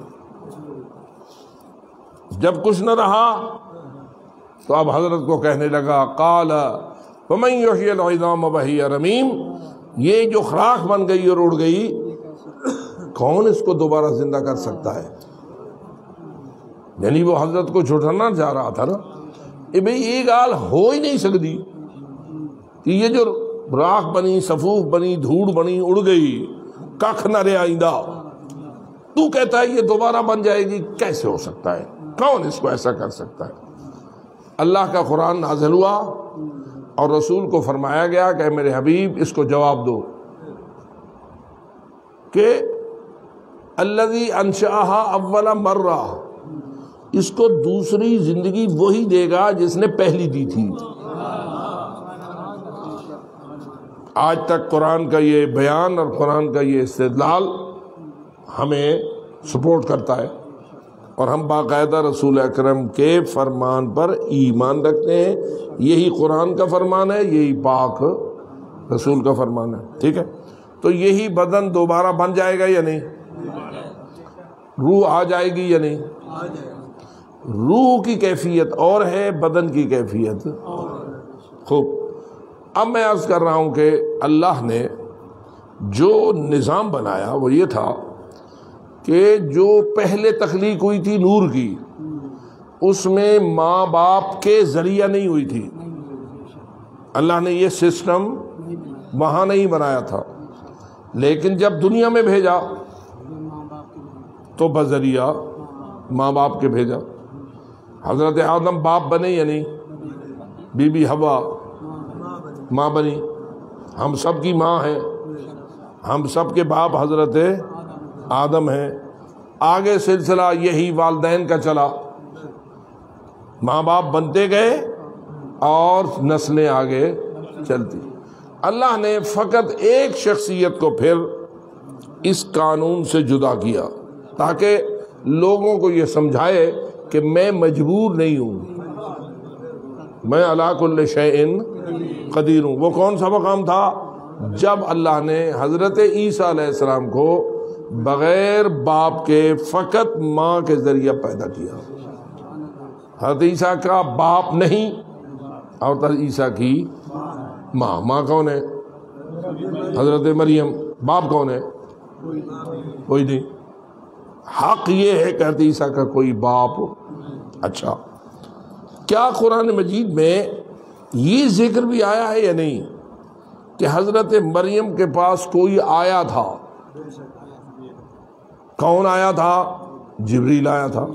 جب کچھ نہ رہا تو اب حضرت کو کہنے لگا قال فمن یحیی العظام وہی رمیم، یہ جو خراش بن گئی اور اڑ گئی کون اس کو دوبارہ زندہ کر سکتا ہے؟ یعنی وہ حضرت کو جھٹلانا چاہ رہا تھا نا کہ بھئی یہ گال ہو ہی نہیں سکتی کہ یہ جو راکھ بنی، صفوف بنی، دھوڑ بنی، اڑ گئی، ککھ نہ رہے آئندہ، تو کہتا ہے یہ دوبارہ بن جائے گی، کیسے ہو سکتا ہے؟ کون اس کو ایسا کر سکتا ہے؟ اللہ کا قرآن نازل ہوا اور رسول کو فرمایا گیا کہ میرے حبیب اس کو جواب دو کہ الذی انشأہا اول مرہ، اس کو دوسری زندگی وہی دے گا جس نے پہلی دی تھی. آج تک قرآن کا یہ بیان اور قرآن کا یہ استدلال ہمیں سپورٹ کرتا ہے اور ہم باقاعدہ رسول اکرم کے فرمان پر ایمان رکھتے ہیں. یہی قرآن کا فرمان ہے، یہی پاک رسول کا فرمان ہے. ٹھیک ہے، تو یہی بدن دوبارہ بن جائے گا یا نہیں؟ روح آ جائے گی یا نہیں؟ روح کی کیفیت اور ہے، بدن کی کیفیت. خوب، اب میں عرض کر رہا ہوں کہ اللہ نے جو نظام بنایا وہ یہ تھا کہ جو پہلے تخلیق ہوئی تھی نور کی، اس میں ماں باپ کے ذریعہ نہیں ہوئی تھی. اللہ نے یہ سسٹم وہاں نہیں بنایا تھا، لیکن جب دنیا میں بھیجا تو بذریعہ ماں باپ کے بھیجا. حضرت آدم باپ بنے یا نہیں؟ بی بی حوا ماں بنی. ہم سب کی ماں ہے، ہم سب کے باپ حضرت آدم ہیں. آگے سلسلہ یہی والدین کا چلا، ماں باپ بنتے گئے اور نسلیں آگے چلتی. اللہ نے فقط ایک شخصیت کو پھر اس قانون سے جدا کیا تاکہ لوگوں کو یہ سمجھائے کہ میں مجبور نہیں ہوں، میں علی کل شیء قدیر ہوں. وہ کون سا مقام تھا؟ جب اللہ نے حضرت عیسیٰ علیہ السلام کو بغیر باپ کے فقط ماں کے ذریعہ پیدا کیا. حضرت عیسیٰ کا باپ نہیں اور حضرت عیسیٰ کی ماں. ماں کون ہے؟ حضرت مریم. باپ کون ہے؟ کوئی نہیں. حق یہ ہے کہ حضرت عیسیٰ کا کوئی باپ. اچھا، کیا قرآن مجید میں یہ ذکر بھی آیا ہے یا نہیں کہ حضرت مریم کے پاس کوئی آیا تھا؟ کون آیا تھا؟ جبریل آیا تھا.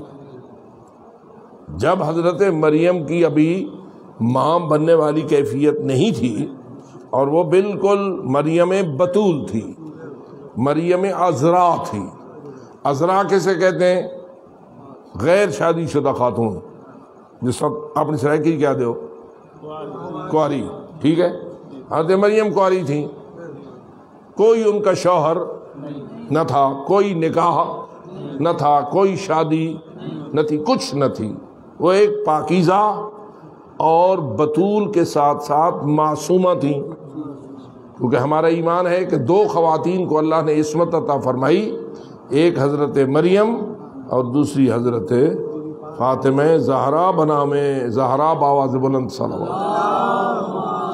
جب حضرت مریم کی ابھی ماں بننے والی کیفیت نہیں تھی اور وہ بالکل مریم بتول تھی، مریم عذرا تھی. عذرا کیسے کہتے ہیں؟ غیر شادی شدہ خاتون، جس وقت اپنی سرائکی کیا دو کواری. ٹھیک ہے، حضرت مریم کواری تھی، کوئی ان کا شوہر نہ تھا، کوئی نکاح نہ تھا، کوئی شادی نہ تھی، کچھ نہ تھی. وہ ایک پاکیزہ اور بطول کے ساتھ ساتھ معصومہ تھیں، کیونکہ ہمارا ایمان ہے کہ دو خواتین کو اللہ نے عصمت عطا فرمائی، ایک حضرت مریم اور دوسری حضرت فاطمہ زہرا بنام زہرا باواز بلند صلوات.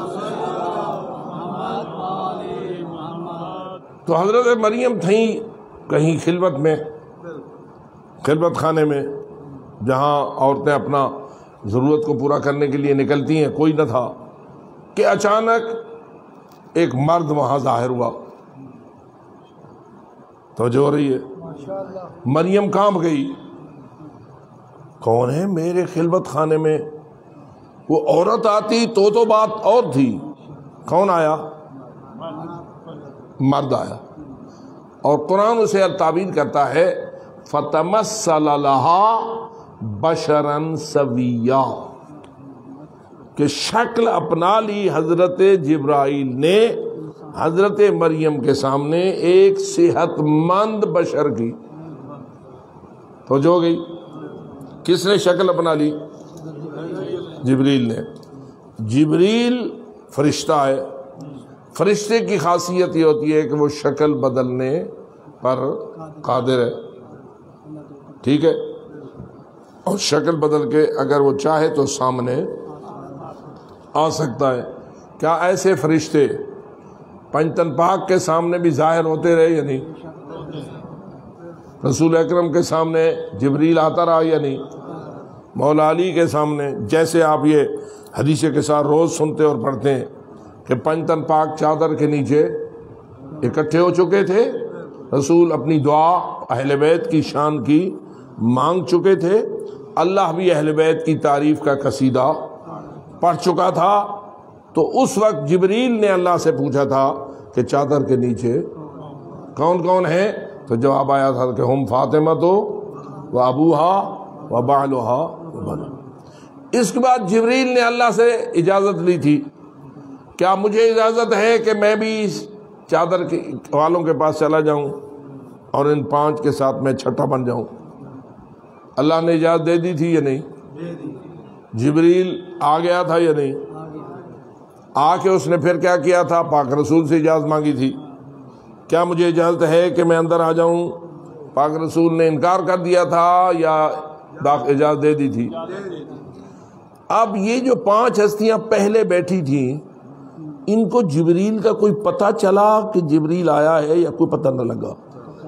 تو حضرت مریم تھیں کہیں خلوت میں، خلوت خانے میں، جہاں عورتیں اپنا ضرورت کو پورا کرنے کے لیے نکلتی ہیں. کوئی نہ تھا کہ اچانک ایک مرد وہاں ظاہر ہوا. توجہ ہو رہی ہے؟ مریم کانپ گئی، کون ہے میرے خلوت خانے میں؟ وہ عورت آتی تو تو بات اور تھی، کون آیا؟ مرد آیا. اور قرآن اسے تعبیر کرتا ہے فَتَمَثَّلَ لَهَا بَشَرًا سَوِيًّا، کہ شکل اپنا لی حضرت جبرائیل نے حضرت مریم کے سامنے ایک صحت مند بشر کی. تو جو گئی، کس نے شکل اپنا لی؟ جبریل نے. جبریل فرشتہ ہے. فرشتے کی خاصیت یہ ہوتی ہے کہ وہ شکل بدلنے پر قادر ہے، ٹھیک ہے، اور شکل بدل کے اگر وہ چاہے تو سامنے آ سکتا ہے۔ کیا ایسے فرشتے پنجتن پاک کے سامنے بھی ظاہر ہوتے رہے یا نہیں؟ رسول اکرم کے سامنے جبریل آتا رہا یا نہیں؟ مولا علی کے سامنے، جیسے آپ یہ حدیث کے ساتھ روز سنتے اور پڑھتے ہیں کہ پنجتن پاک چادر کے نیچے اکٹھے ہو چکے تھے، رسول اپنی دعا اہل بیت کی شان کی مانگ چکے تھے، اللہ بھی اہل بیت کی تعریف کا قصیدہ پڑھ چکا تھا، تو اس وقت جبریل نے اللہ سے پوچھا تھا کہ چادر کے نیچے کون کون ہیں، تو جواب آیا تھا کہ ہم فاطمہ تو و ابوہا و بعلہا و بنو۔ اس کے بعد جبریل نے اللہ سے اجازت لی تھی، کیا مجھے اجازت ہے کہ میں بھی اس چادر کے والوں کے پاس چلا جاؤں اور ان پانچ کے ساتھ میں چھٹا بن جاؤں؟ اللہ نے اجازت دے دی تھی یا نہیں؟ جبریل آ گیا تھا یا نہیں؟ آ کے اس نے پھر کیا کیا تھا؟ پاک رسول سے اجازت مانگی تھی، کیا مجھے اجازت ہے کہ میں اندر آ جاؤں؟ پاک رسول نے انکار کر دیا تھا یا اجازت دے دی تھی؟ اب یہ جو پانچ ہستیاں پہلے بیٹھی تھیں، ان کو جبریل کا کوئی پتہ چلا کہ جبریل آیا ہے یا کوئی پتہ نہ لگا؟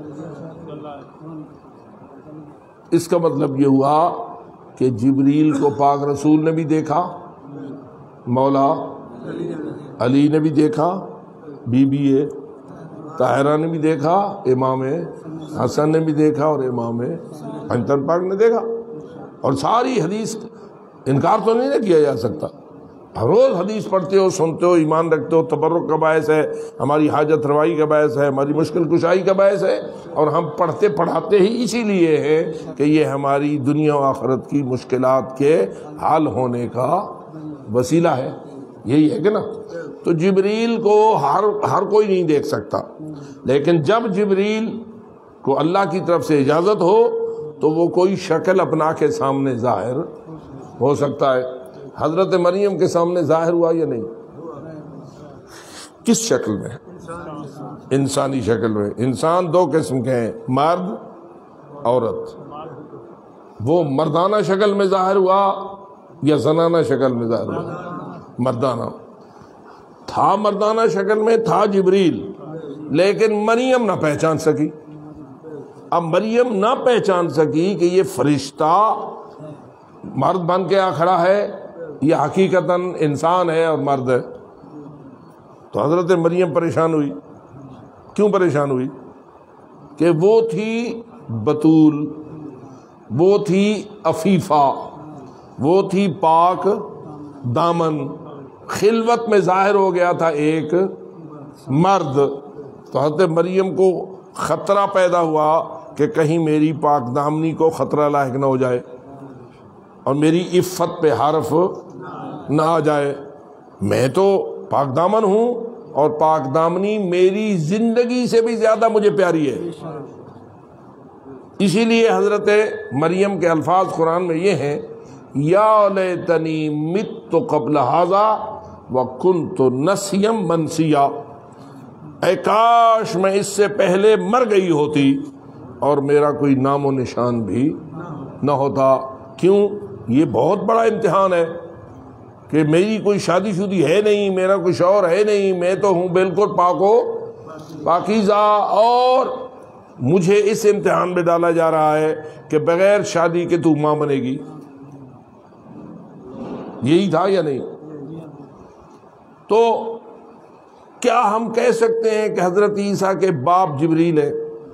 اس کا مطلب یہ ہوا کہ جبریل کو پاک رسول نے بھی دیکھا، مولا علی نے بھی دیکھا، بی بی اے طاہرہ نے بھی دیکھا، امام حسن نے بھی دیکھا، اور امام پنجتن پاک نے دیکھا، اور ساری حدیث انکار تو نہیں نہ کیا جا سکتا۔ ہر روز حدیث پڑھتے ہو، سنتے ہو، ایمان رکھتے ہو، تبرک کا باعث ہے، ہماری حاجت روائی کا باعث ہے، ہماری مشکل کشائی کا باعث ہے، اور ہم پڑھتے پڑھاتے ہی اسی لیے ہیں کہ یہ ہماری دنیا و آخرت کی مشکلات کے حل ہونے کا وسیلہ ہے، یہی ہے کہ نا؟ تو جبریل کو ہر ہر کوئی نہیں دیکھ سکتا، لیکن جب جبریل کو اللہ کی طرف سے اجازت ہو تو وہ کوئی شکل اپنا کے سامنے ظاہر ہو سکتا ہے۔ حضرت مریم کے سامنے ظاہر ہوا یا نہیں؟ کس شکل میں؟ انسانی شکل میں۔ انسان دو قسم کے ہیں، مرد، عورت۔ وہ مردانہ شکل میں ظاہر ہوا یا زنانہ شکل میں ظاہر ہوا؟ مردانہ تھا، مردانہ شکل میں تھا جبریل، لیکن مریم نہ پہچان سکی۔ اب مریم نہ پہچان سکی کہ یہ فرشتہ مرد بن کے آ کھڑا ہے، یہ حقیقتاً انسان ہے اور مرد ہے، تو حضرت مریم پریشان ہوئی۔ کیوں پریشان ہوئی؟ کہ وہ تھی بتول، وہ تھی عفیفہ، وہ تھی پاک دامن، خلوت میں ظاہر ہو گیا تھا ایک مرد، تو حضرت مریم کو خطرہ پیدا ہوا کہ کہیں میری پاک دامنی کو خطرہ لاحق نہ ہو جائے اور میری عفت پہ حرف نہ آ جائے۔ میں تو پاک دامن ہوں اور پاک دامنی میری زندگی سے بھی زیادہ مجھے پیاری ہے، اسی لیے حضرت مریم کے الفاظ قرآن میں یہ ہیں، یا لیتنی مت قبل ھذا وکنت نسیا منسیا، اے کاش میں اس سے پہلے مر گئی ہوتی اور میرا کوئی نام و نشان بھی نہ ہوتا۔ کیوں؟ یہ بہت بڑا امتحان ہے کہ میری کوئی شادی شدی ہے نہیں، میرا کوئی شوہر ہے نہیں، میں تو ہوں بالکل پاک و پاکیزہ، اور مجھے اس امتحان میں ڈالا جا رہا ہے کہ بغیر شادی کے تو ماں بنے گی۔ یہی تھا یا نہیں؟ تو کیا ہم کہہ سکتے ہیں کہ حضرت عیسیٰ کے باپ جبریل ہے؟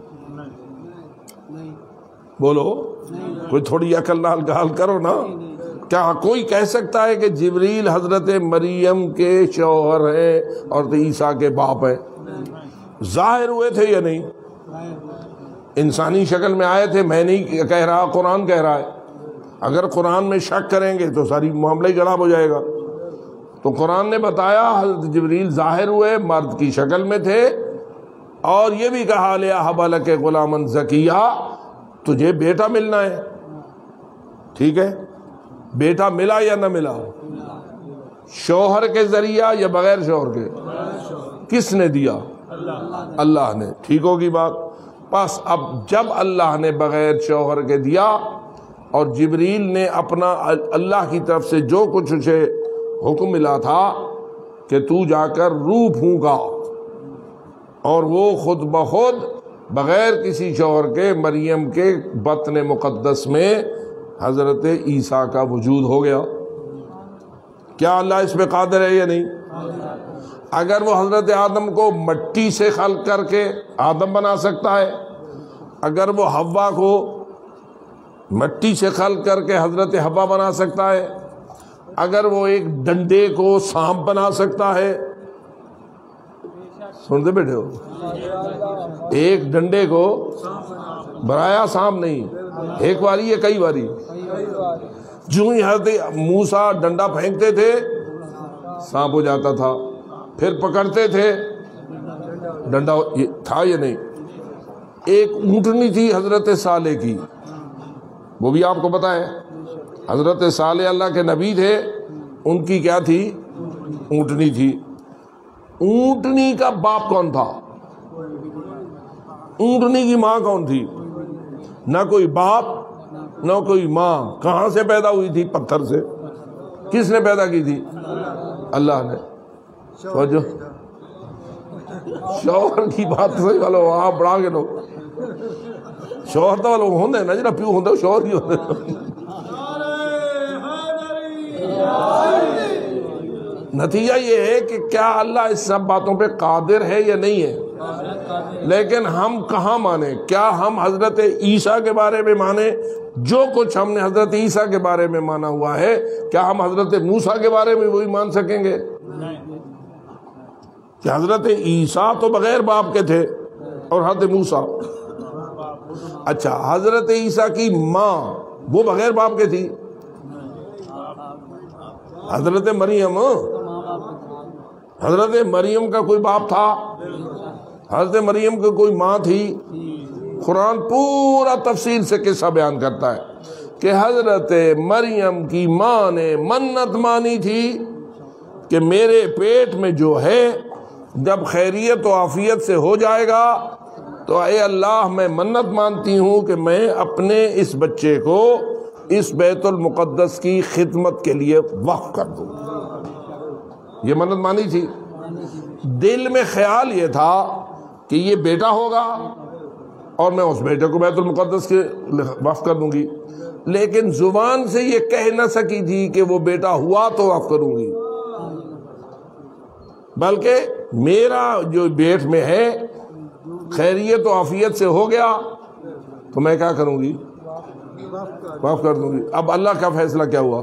بولو، کوئی تھوڑی عقل نال گال کرو نا۔ کیا کوئی کہہ سکتا ہے کہ جبریل حضرت مریم کے شوہر ہیں اور تو عیسیٰ کے باپ ہیں؟ ظاہر ہوئے تھے یا نہیں؟ انسانی شکل میں آئے تھے، میں نہیں کہہ رہا، قرآن کہہ رہا ہے۔ اگر قرآن میں شک کریں گے تو ساری معاملہ ہی خراب ہو جائے گا۔ تو قرآن نے بتایا حضرت جبریل ظاہر ہوئے، مرد کی شکل میں تھے، اور یہ بھی کہا لِأَهَبَ لَكَ غُلَامًا زَكِيًّا، تجھے بیٹا ملنا ہے، ٹھیک ہے؟ بیٹا ملا یا نہ ملا؟ شوہر کے ذریعہ یا بغیر شوہر کے؟ کس نے دیا؟ اللہ نے۔ ٹھیک ہوگی بات؟ پس اب جب اللہ نے بغیر شوہر کے دیا اور جبریل نے اپنا اللہ کی طرف سے جو کچھ اسے حکم ملا تھا کہ تو جا کر روح پھونکا، اور وہ خود بخود بغیر کسی شوہر کے مریم کے بطن مقدس میں حضرت عیسیٰ کا وجود ہو گیا۔ کیا اللہ اس پہ قادر ہے یا نہیں؟ اگر وہ حضرت آدم کو مٹی سے خلق کر کے آدم بنا سکتا ہے، اگر وہ حوا کو مٹی سے خلق کر کے حضرت حوا بنا سکتا ہے، اگر وہ ایک ڈنڈے کو سانپ بنا سکتا ہے، سنتے بیٹھے ہو، ایک ڈنڈے کو برایا سانپ نہیں، ایک باری یا کئی باری، جو ہی حضرت موسیٰ ڈنڈا پھینکتے تھے سانپ ہو جاتا تھا، پھر پکڑتے تھے ڈنڈا تھا یا نہیں۔ ایک اونٹنی تھی حضرت صالح کی، وہ بھی آپ کو پتا ہے، حضرت صالح اللہ کے نبی تھے، ان کی کیا تھی؟ اونٹنی تھی۔ اونٹنی کا باپ کون تھا؟ اونٹنی کی ماں کون تھی؟ نہ کوئی باپ نہ کوئی ماں، کہاں سے پیدا ہوئی تھی؟ پتھر سے۔ کس نے پیدا کی تھی؟ اللہ نے۔ سوچو، شوہر کی بات صحیح والو وہاں بڑھا کے لوگ شوہر تو والوں ہوندے نا جنہاں پیو ہوندے شوہر ہی ہوندے۔ نتیجہ یہ ہے کہ کیا اللہ اس سب باتوں پہ قادر ہے یا نہیں ہے؟ لیکن ہم کہاں مانیں؟ کیا ہم حضرت عیسیٰ کے بارے میں مانیں؟ جو کچھ ہم نے حضرت عیسیٰ کے بارے میں مانا ہوا ہے، کیا ہم حضرت موسیٰ کے بارے میں وہی مان سکیں گے؟ کہ حضرت عیسیٰ تو بغیر باپ کے تھے اور حضرت موسیٰ، اچھا حضرت عیسیٰ کی ماں وہ بغیر باپ کے تھی، حضرت مریم، حضرت مریم کا کوئی باپ تھا؟ حضرت مریم کی کوئی ماں تھی؟ قرآن پورا تفصیل سے قصہ بیان کرتا ہے کہ حضرت مریم کی ماں نے منت مانی تھی کہ میرے پیٹ میں جو ہے جب خیریت و عافیت سے ہو جائے گا تو اے اللہ میں منت مانتی ہوں کہ میں اپنے اس بچے کو اس بیت المقدس کی خدمت کے لیے وقف کر دوں۔ یہ منت مانی تھی۔ دل میں خیال یہ تھا کہ یہ بیٹا ہوگا اور میں اس بیٹے کو بیت المقدس کے وقف کر دوں گی، لیکن زبان سے یہ کہہ نہ سکی تھی کہ وہ بیٹا ہوا تو وقف کروں گی، بلکہ میرا جو پیٹ میں ہے خیریت و عافیت سے ہو گیا تو میں کیا کروں گی؟ وقف کر دوں گی۔ اب اللہ کا فیصلہ کیا ہوا؟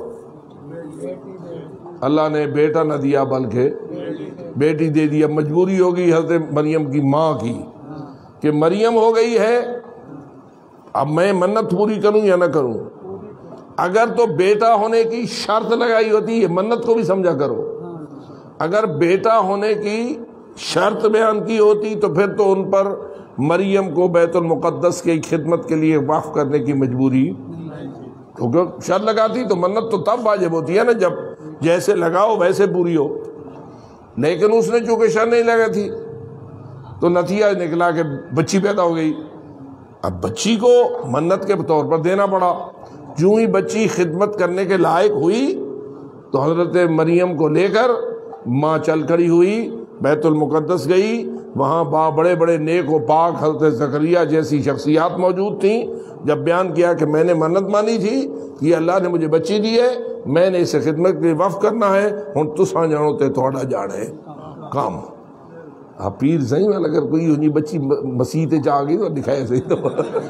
اللہ نے بیٹا نہ دیا بلکہ بیٹی دے دیا۔ مجبوری ہوگی حضرت مریم کی ماں کی کہ مریم ہو گئی ہے، اب میں منت پوری کروں یا نہ کروں؟ اگر تو بیٹا ہونے کی شرط لگائی ہوتی ہے، منت کو بھی سمجھا کرو، اگر بیٹا ہونے کی شرط بیان کی ہوتی تو پھر تو ان پر مریم کو بیت المقدس کی خدمت کے لیے وقف کرنے کی مجبوری، کیونکہ شرط لگاتی تو منت تو تب واجب ہوتی ہے نا جب جیسے لگاؤ ویسے پوری ہو، لیکن اس نے چونکہ شرط نہیں لگا تھی تو نتیجہ نکلا کہ بچی پیدا ہو گئی۔ اب بچی کو منت کے طور پر دینا پڑا۔ جو ہی بچی خدمت کرنے کے لائق ہوئی تو حضرت مریم کو لے کر ماں چل کری ہوئی، بیت المقدس گئی، وہاں با بڑے بڑے نیک و پاک حضرت زکریا جیسی شخصیات موجود تھیں۔ جب بیان کیا کہ میں نے منت مانی تھی کہ اللہ نے مجھے بچی دی ہے، میں نے اسے خدمت کے لیے وقف کرنا ہے، ہن تساں جانو تے تھوڑا جانے کام۔ آپ پیر صحیح میں اگر کوئی ہونی بچی مسیح تے جا گئی تو دکھائے صحیح تو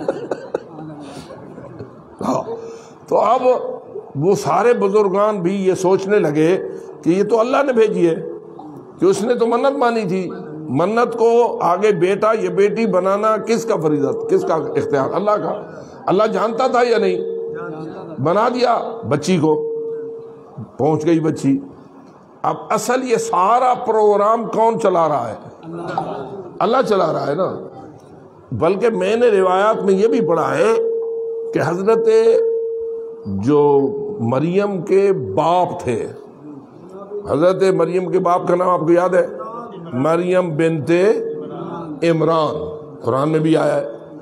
تو اب وہ سارے بزرگان بھی یہ سوچنے لگے کہ یہ تو اللہ نے بھیجی ہے، کہ اس نے تو منت مانی تھی، منت کو آگے بیٹا یا بیٹی بنانا کس کا فریضہ، کس کا اختیار؟ اللہ کا۔ اللہ جانتا تھا یا نہیں؟ بنا دیا بچی کو، پہنچ گئی بچی۔ اب اصل یہ سارا پروگرام کون چلا رہا ہے؟ اللہ چلا رہا ہے نا۔ بلکہ میں نے روایات میں یہ بھی پڑھا ہے کہ حضرت جو مریم کے باپ تھے، حضرت مریم کے باپ کا نام آپ کو یاد ہے؟ مریم بنت عمران، قرآن میں بھی آیا ہے۔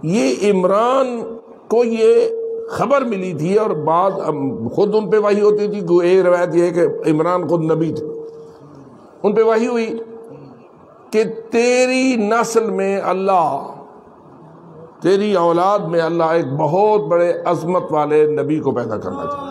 یہ عمران کو یہ خبر ملی تھی، اور بعد خود ان پہ وحی ہوتی تھی. ایک روایت یہ ہے کہ عمران خود نبی تھے، ان پہ وحی ہوئی کہ تیری نسل میں اللہ، تیری اولاد میں اللہ ایک بہت بڑے عظمت والے نبی کو پیدا کرنا چاہتا.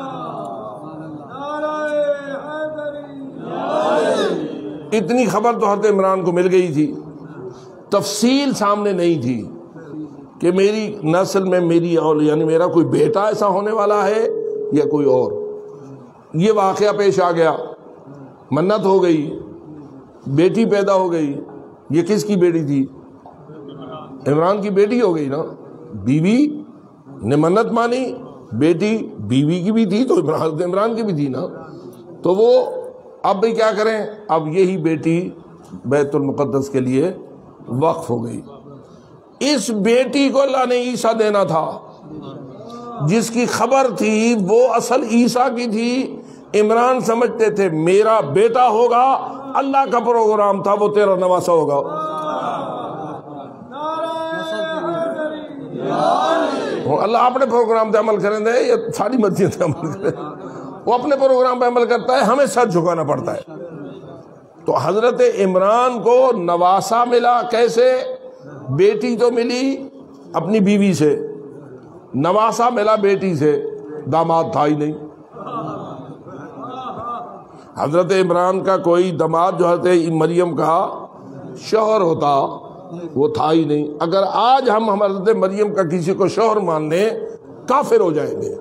اتنی خبر تو حضرت عمران کو مل گئی تھی، تفصیل سامنے نہیں تھی کہ میری نسل میں میری اولاد یعنی میرا کوئی بیٹا ایسا ہونے والا ہے یا کوئی اور. یہ واقعہ پیش آ گیا، منت ہو گئی، بیٹی پیدا ہو گئی. یہ کس کی بیٹی تھی؟ عمران کی بیٹی ہو گئی نا. بیوی نے منت مانی، بیٹی بیوی کی بھی تھی تو حضرت عمران کی بھی تھی نا. تو وہ اب بھی کیا کریں، اب یہی بیٹی بیت المقدس کے لیے وقف ہو گئی. اس بیٹی کو اللہ نے عیسیٰ دینا تھا، جس کی خبر تھی وہ اصل عیسیٰ کی تھی. عمران سمجھتے تھے میرا بیٹا ہوگا، اللہ کا پروگرام تھا وہ تیرا نواسا ہوگا. اللہ اپنے پروگرام پہ عمل کریں دے یا ساری مرضی پہ عمل کریں، وہ اپنے پروگرام پہ عمل کرتا ہے، ہمیں سر جھکانا پڑتا ہے. تو حضرت عمران کو نواسا ملا کیسے؟ بیٹی تو ملی اپنی بیوی سے، نواسا ملا بیٹی سے، داماد تھا ہی نہیں. حضرت عمران کا کوئی داماد جو حضرت مریم کا شوہر ہوتا وہ تھا ہی نہیں. اگر آج ہم حضرت مریم کا کسی کو شوہر مان لیں کافر ہو جائیں گے.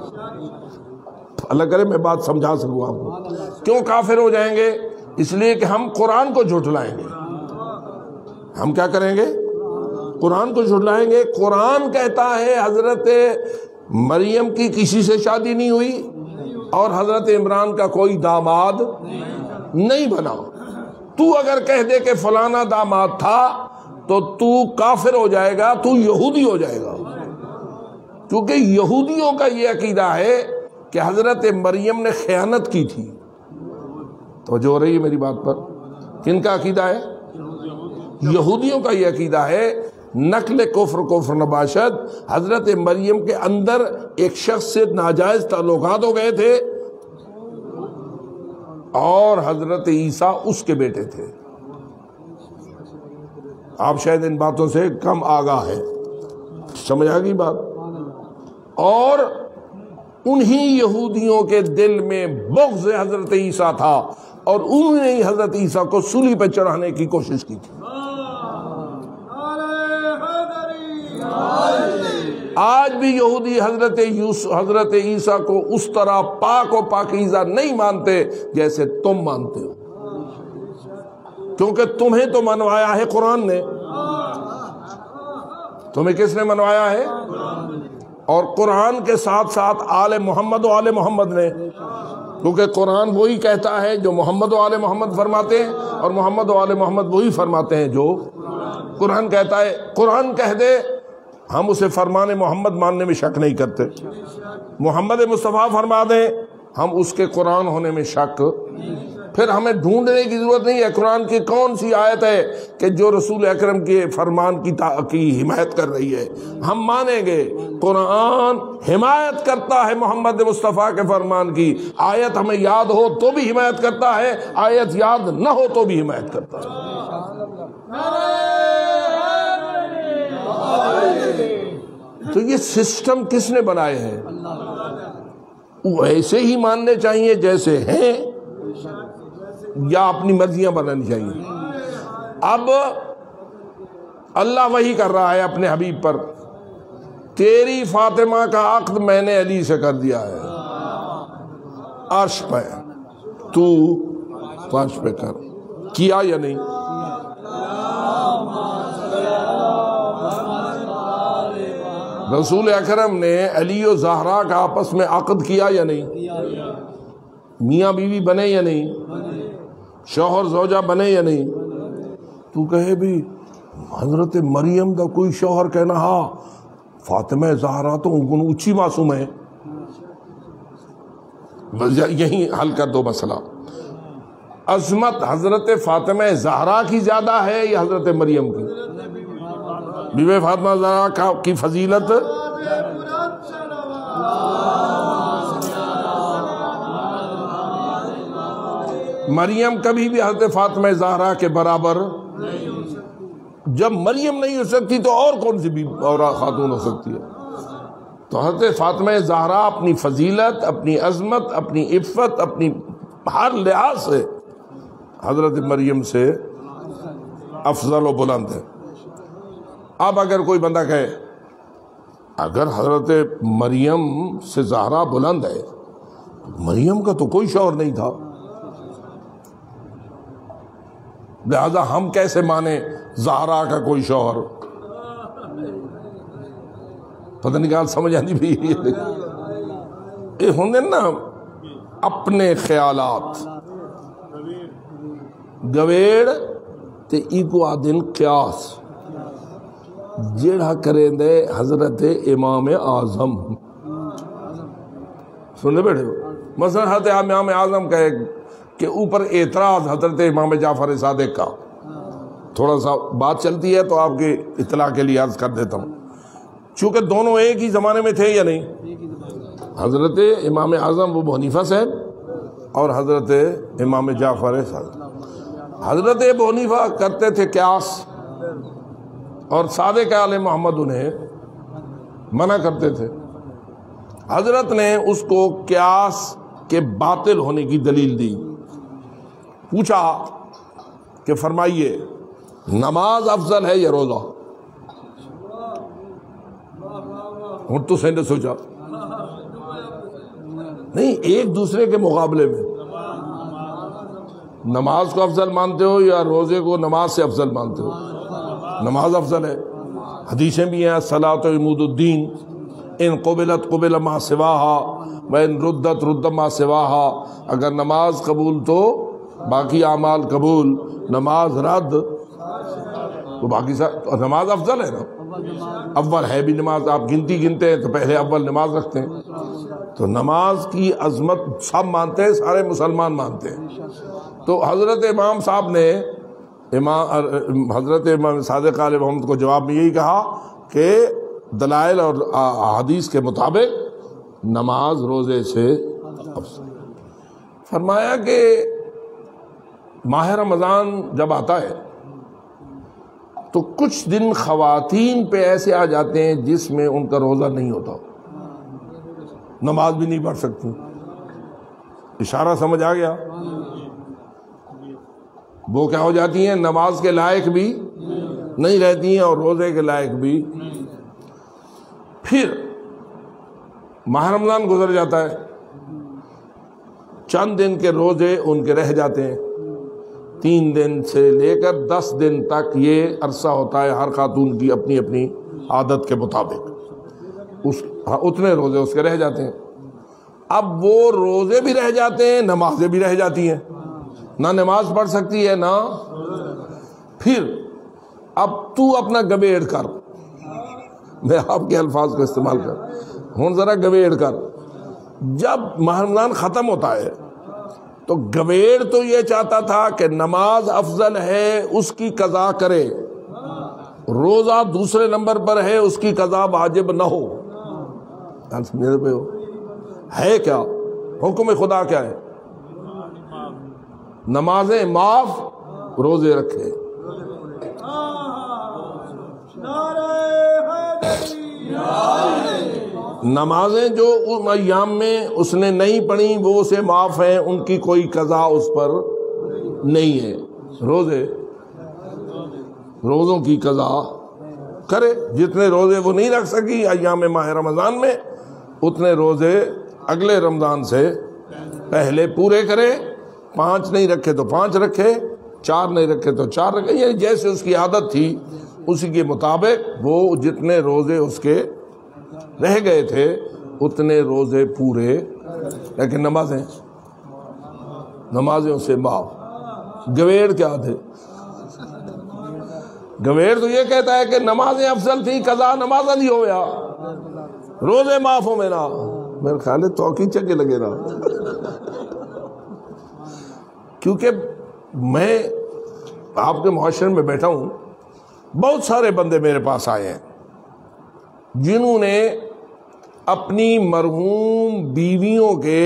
اللہ کرے میں بات سمجھا سکوں آپ کو. کیوں کافر ہو جائیں گے؟ اس لیے کہ ہم قرآن کو جھٹلائیں گے. ہم کیا کریں گے؟ قرآن کو جھٹلائیں گے. قرآن کہتا ہے حضرت مریم کی کسی سے شادی نہیں ہوئی اور حضرت عمران کا کوئی داماد نہیں بنا. تو اگر کہہ دے کہ فلانا داماد تھا تو تو کافر ہو جائے گا، تو یہودی ہو جائے گا. کیونکہ یہودیوں کا یہ عقیدہ ہے کہ حضرت مریم نے خیانت کی تھی. توجہ ہو رہی ہے میری بات پر؟ کن کا عقیدہ ہے؟ یہودیوں کا یہ عقیدہ ہے نقل کفر کفر نباشت. حضرت مریم کے اندر ایک شخص سے ناجائز تعلقات ہو گئے تھے اور حضرت عیسیٰ اس کے بیٹے تھے. آپ شاید ان باتوں سے کم آگاہ ہیں، سمجھ آ گئی بات. اور انہی یہودیوں کے دل میں بغض حضرت عیسیٰ تھا اور انہوں نے حضرت عیسیٰ کو سولی پہ چڑھانے کی کوشش کی تھی. آج بھی یہودی حضرت یوسف حضرت عیسیٰ کو اس طرح پاک و پاکیزہ نہیں مانتے جیسے تم مانتے ہو، کیونکہ تمہیں تو منوایا ہے قرآن نے. تمہیں کس نے منوایا ہے؟ اور قرآن کے ساتھ ساتھ آل محمد و آل محمد نے، کیونکہ قرآن وہی کہتا ہے جو محمد و آل محمد فرماتے ہیں اور محمد و آل محمد وہی فرماتے ہیں جو قرآن کہتا ہے. قرآن کہہ دے ہم اسے فرمان محمد ماننے میں شک نہیں کرتے، محمد مصطفیٰ فرما دیں ہم اس کے قرآن ہونے میں شک. پھر ہمیں ڈھونڈنے کی ضرورت نہیں ہے قرآن کی کون سی آیت ہے کہ جو رسول اکرم کے فرمان کی کی حمایت کر رہی ہے. ہم مانیں گے قرآن حمایت کرتا ہے محمد مصطفیٰ کے فرمان کی. آیت ہمیں یاد ہو تو بھی حمایت کرتا ہے، آیت یاد نہ ہو تو بھی حمایت کرتا ہے. تو یہ سسٹم کس نے بنائے ہیں؟ ویسے ہی ماننے چاہیے جیسے ہیں یا اپنی مرضیاں بنانی چاہیے؟ اب اللہ وحی کر رہا ہے اپنے حبیب پر، تیری فاطمہ کا عقد میں نے علی سے کر دیا ہے عرش پہ، تو فرش پہ کر. کیا یا نہیں؟ رسول اکرم نے علی و زہرا کا آپس میں عقد کیا یا نہیں؟ میاں بیوی بنے یا نہیں؟ شوہر زوجہ بنے یا نہیں؟ تو کہے بھی حضرت مریم دا کوئی شوہر کہنا ہاں فاطمہ زہرا تو ان کو اچھی معصوم ہے. یہی حل کر دو مسئلہ. عظمت حضرت فاطمہ زہرا کی زیادہ ہے یا حضرت مریم کی؟ بی بی فاطمہ زہرا کی فضیلت مریم کبھی بھی حضرت فاطمہ زہرا کے برابر، جب مریم نہیں ہو سکتی تو اور کون سی بھی اور خاتون ہو سکتی ہے؟ تو حضرت فاطمہ زہرا اپنی فضیلت، اپنی عظمت، اپنی عفت، اپنی ہر لحاظ سے حضرت مریم سے افضل و بلند ہے۔ اب اگر کوئی بندہ کہے اگر حضرت مریم سے زہرا بلند ہے، مریم کا تو کوئی شوہر نہیں تھا، لہذا ہم کیسے مانیں زہرا کا کوئی شوہر؟ پتہ نہیں کہاں سمجھ آنی بھی یہ ہوندے نا اپنے خیالات گویڑ تے ایکو آدن قیاس جیڑا کریں دے حضرت امام اعظم سننے بیٹھے ہو۔ مثلا حضرت امام اعظم کہے کہ اوپر اعتراض حضرت امام جعفر صادق کا، تھوڑا سا بات چلتی ہے تو آپ کی اطلاع کے لیے عرض کر دیتا ہوں، چونکہ دونوں ایک ہی زمانے میں تھے یا نہیں؟ حضرت امام اعظم ابو حنیفہ صاحب اور حضرت امام جعفر صادق۔ حضرت ابو حنیفہ کرتے تھے قیاس اور صادق آل محمد انہیں منع کرتے تھے۔ حضرت نے اس کو قیاس کے باطل ہونے کی دلیل دی، پوچھا کہ فرمائیے نماز افضل ہے یا روزہ؟ ہوں تو سین نے سوچا نہیں، ایک دوسرے کے مقابلے میں نماز کو افضل مانتے ہو یا روزے کو نماز سے افضل مانتے ہو؟ نماز افضل ہے، حدیثیں بھی ہیں الصلاۃ عمود الدین، ان قبلت قبل ما سواہا وان ردت رد ما سواہا، اگر نماز قبول تو باقی اعمال قبول، نماز رد تو باقی سا نماز افضل ہے نا، اول ہے بھی نماز، آپ گنتی گنتے ہیں تو پہلے اول نماز رکھتے ہیں، تو نماز کی عظمت سب مانتے ہیں، سارے مسلمان مانتے ہیں۔ تو حضرت امام صاحب نے امام حضرت امام صادق علیہ محمد کو جواب میں یہی کہا کہ دلائل اور حدیث کے مطابق نماز روزے سے افضل۔ فرمایا کہ ماہ رمضان جب آتا ہے تو کچھ دن خواتین پہ ایسے آ جاتے ہیں جس میں ان کا روزہ نہیں ہوتا، نماز بھی نہیں پڑھ سکتی۔ اشارہ سمجھ آ گیا؟ وہ کیا ہو جاتی ہیں؟ نماز کے لائق بھی نہیں رہتی ہیں اور روزے کے لائق بھی۔ پھر ماہ رمضان گزر جاتا ہے، چند دن کے روزے ان کے رہ جاتے ہیں، تین دن سے لے کر دس دن تک یہ عرصہ ہوتا ہے ہر خاتون کی اپنی اپنی عادت کے مطابق، اس اتنے روزے اس کے رہ جاتے ہیں۔ اب وہ روزے بھی رہ جاتے ہیں، نمازیں بھی رہ جاتی ہیں، نہ نماز پڑھ سکتی ہے نہ۔ پھر اب تو اپنا گبیڑ کر، میں آپ کے الفاظ کو استعمال کر ہوں، ذرا گویڑ کر، جب ماہ رمضان ختم ہوتا ہے تو گویڑ تو یہ چاہتا تھا کہ نماز افضل ہے اس کی قضا کرے، روزہ دوسرے نمبر پر ہے اس کی قضا واجب نہ ہو۔ میرے پہ ہو ہے کیا حکم خدا کیا ہے؟ نمازیں معاف، روزے رکھے۔ نمازیں جو ان ایام میں اس نے نہیں پڑھی وہ اسے معاف ہیں، ان کی کوئی قضا اس پر نہیں ہے۔ روزے روزوں کی قضا کرے، جتنے روزے وہ نہیں رکھ سکی ایام ماہ رمضان میں اتنے روزے اگلے رمضان سے پہلے پورے کرے، پانچ نہیں رکھے تو پانچ رکھے، چار نہیں رکھے تو چار رکھے، یعنی جیسے اس کی عادت تھی اسی کے مطابق وہ جتنے روزے اس کے رہ گئے تھے اتنے روزے پورے، لیکن نمازیں نمازیں اسے معاف۔ گویڑ کیا تھے؟ گویڑ تو یہ کہتا ہے کہ نمازیں افضل تھیں، قضا نماز نہیں ہو گیا، روزے معاف ہو میرا۔ میرے خیال ہے توقی چکے لگے رہا، کیونکہ میں آپ کے معاشرے میں بیٹھا ہوں، بہت سارے بندے میرے پاس آئے ہیں جنہوں نے اپنی مرحوم بیویوں کے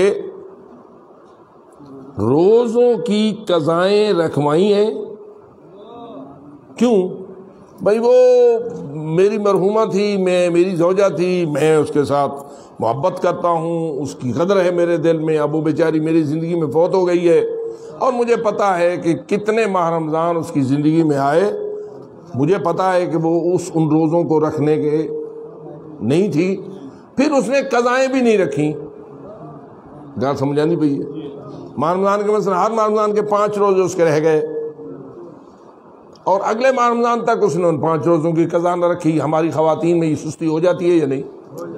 روزوں کی قضائیں رکھوائی ہیں. کیوں بھائی؟ وہ میری مرحومہ تھی، میں میری زوجہ تھی، میں اس کے ساتھ محبت کرتا ہوں، اس کی قدر ہے میرے دل میں. اب وہ بیچاری میری زندگی میں فوت ہو گئی ہے اور مجھے پتا ہے کہ کتنے ماہ رمضان اس کی زندگی میں آئے. مجھے پتا ہے کہ وہ اس ان روزوں کو رکھنے کے نہیں تھی. پھر اس نے قضائیں بھی نہیں رکھیں. گال سمجھانی پئی ہے. ماہ رمضان کے مثلا ہر ماہ رمضان کے پانچ روزے اس کے رہ گئے اور اگلے ماہ رمضان تک اس نے ان پانچ روزوں کی قضا نہ رکھی. ہماری خواتین میں یہ سستی ہو جاتی ہے یا نہیں؟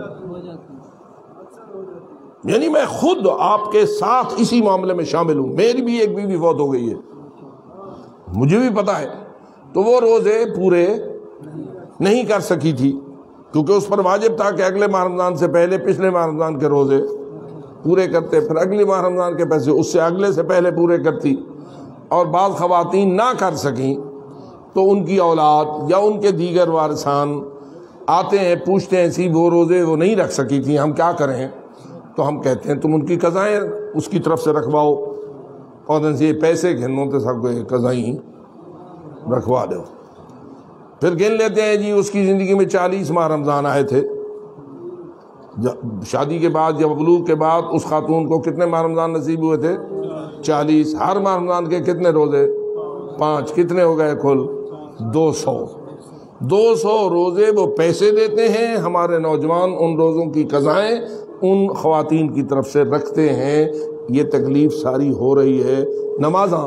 یعنی میں خود آپ کے ساتھ اسی معاملے میں شامل ہوں. میری بھی ایک بیوی فوت ہو گئی ہے، مجھے بھی پتا ہے. تو وہ روزے پورے نہیں کر سکی تھی کیونکہ اس پر واجب تھا کہ اگلے ماہ رمضان سے پہلے پچھلے ماہ رمضان کے روزے پورے کرتے، پھر اگلی ماہ رمضان کے پیسے اس سے اگلے سے پہلے پورے کرتی. اور بعض خواتین نہ کر سکیں تو ان کی اولاد یا ان کے دیگر وارثان آتے ہیں، پوچھتے ہیں سی وہ روزے وہ نہیں رکھ سکی تھی، ہم کیا کریں؟ تو ہم کہتے ہیں تم ان کی قضائیں اس کی طرف سے رکھواؤ اور ان سے یہ پیسے گھنوں تو سب کو قضائیں رکھوا دو. پھر گن لیتے ہیں جی اس کی زندگی میں چالیس ماہ رمضان آئے تھے. شادی کے بعد یا بلوغ کے بعد اس خاتون کو کتنے ماہ رمضان نصیب ہوئے تھے؟ چالیس. ہر ماہ رمضان کے کتنے روزے؟ پانچ. کتنے ہو گئے کل؟ دو سو. دو سو روزے وہ پیسے دیتے ہیں، ہمارے نوجوان ان روزوں کی قضائیں ان خواتین کی طرف سے رکھتے ہیں. یہ تکلیف ساری ہو رہی ہے. نمازاں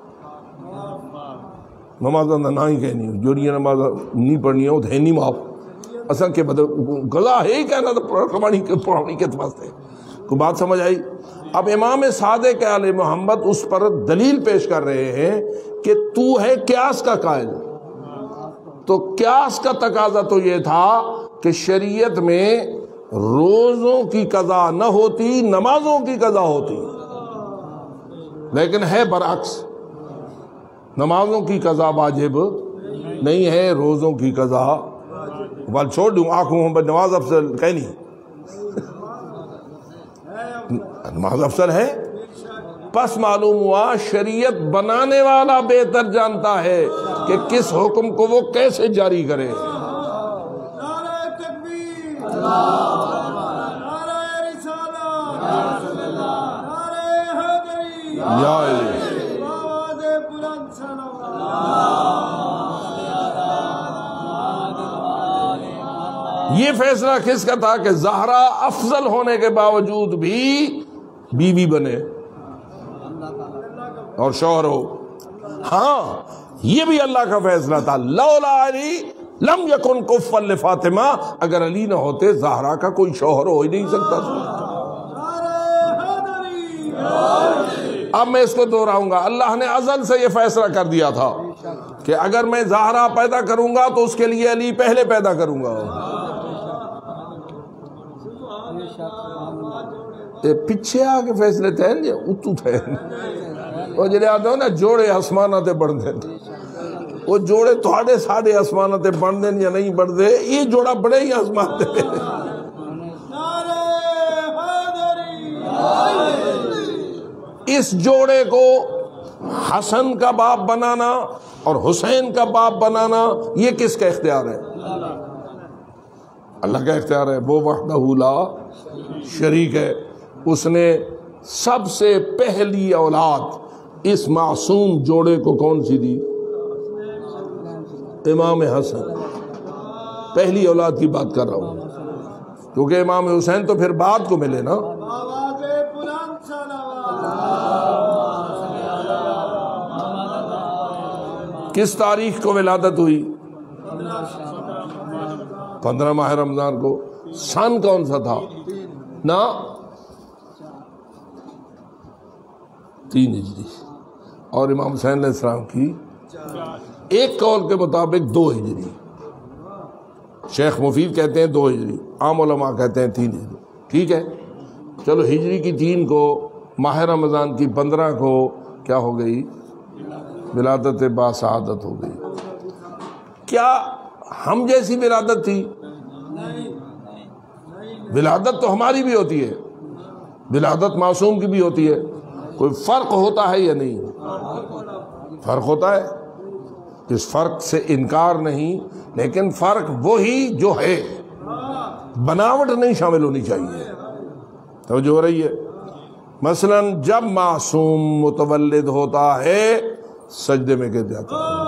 نمازاں نہ ہی کہنی جو یہ نماز نہیں پڑھنی ہے وہ ہے نہیں معاف اصل کے بدل غذا ہے ہی کہنا تو پڑھانی پڑھانی کے واسطے. کو بات سمجھ آئی؟ اب امام صادق علیہ محمد اس پر دلیل پیش کر رہے ہیں کہ تو ہے قیاس کا قائل. تو قیاس کا تقاضا تو یہ تھا کہ شریعت میں روزوں کی قضا نہ ہوتی، نمازوں کی قضا ہوتی. لیکن ہے برعکس، نمازوں کی قضا واجب نہیں ہے، روزوں کی قضا. بل چھوڑ دوں آنکھوں ہم نماز افضل کہنی نماز افضل ہے. پس معلوم ہوا شریعت بنانے والا بہتر جانتا ہے کہ کس حکم کو وہ کیسے جاری کرے. نعرہ تکبیر، نعرہ رسالت، نعرہ حیدری، یا علی آواز بلند صلوات. یہ فیصلہ کس کا تھا کہ زہرا افضل ہونے کے باوجود بھی بیوی بنے اور شوہر ہو. ہاں یہ بھی اللہ کا فیصلہ تھا. لولا علی لم یکن کفا لفاطمہ، اگر علی نہ ہوتے زہرا کا کوئی شوہر ہو ہی نہیں سکتا تھا. اب میں اس کو دوہراؤں گا. اللہ نے ازل سے یہ فیصلہ کر دیا تھا کہ اگر میں زہرا پیدا کروں گا تو اس کے لیے علی پہلے پیدا کروں گا. پیچھے آ کے فیصلے تھے اتو تھے وہ جڑے آتے ہو نا جوڑے آسمانہ تے بڑھ دیں، وہ جوڑے تھوڑے ساڑھے آسمانہ تے بڑھ دیں یا نہیں بڑھ دیں، یہ جوڑا بڑے ہی آسمان تے. اس جوڑے کو حسن کا باپ بنانا اور حسین کا باپ بنانا یہ کس کا اختیار ہے؟ اللہ کا اختیار ہے. وہ وحدہ لا شریک ہے. اس نے سب سے پہلی اولاد اس معصوم جوڑے کو کون سی دی؟ امام حسن. پہلی اولاد کی بات کر رہا ہوں کیونکہ امام حسین تو پھر بعد کو ملے نا. آواز بلند صلوات. کس تاریخ کو ولادت ہوئی؟ پندرہ ماہ رمضان کو. سن کون سا تھا؟ نا تین ہجری. اور امام حسین علیہ السلام کی ایک قول کے مطابق دو ہجری. شیخ مفید کہتے ہیں دو ہجری، عام علماء کہتے ہیں تین ہجری. ٹھیک ہے چلو، ہجری کی تین کو ماہ رمضان کی پندرہ کو کیا ہو گئی؟ ولادت با سعادت ہو گئی. کیا ہم جیسی ولادت تھی؟ ولادت تو ہماری بھی ہوتی ہے، ولادت معصوم کی بھی ہوتی ہے، کوئی فرق ہوتا ہے یا نہیں؟ فرق ہوتا ہے، اس فرق سے انکار نہیں، لیکن فرق وہی جو ہے، بناوٹ نہیں شامل ہونی چاہیے۔ توجہ ہو رہی ہے؟ مثلا جب معصوم متولد ہوتا ہے سجدے میں گر جاتا ہے،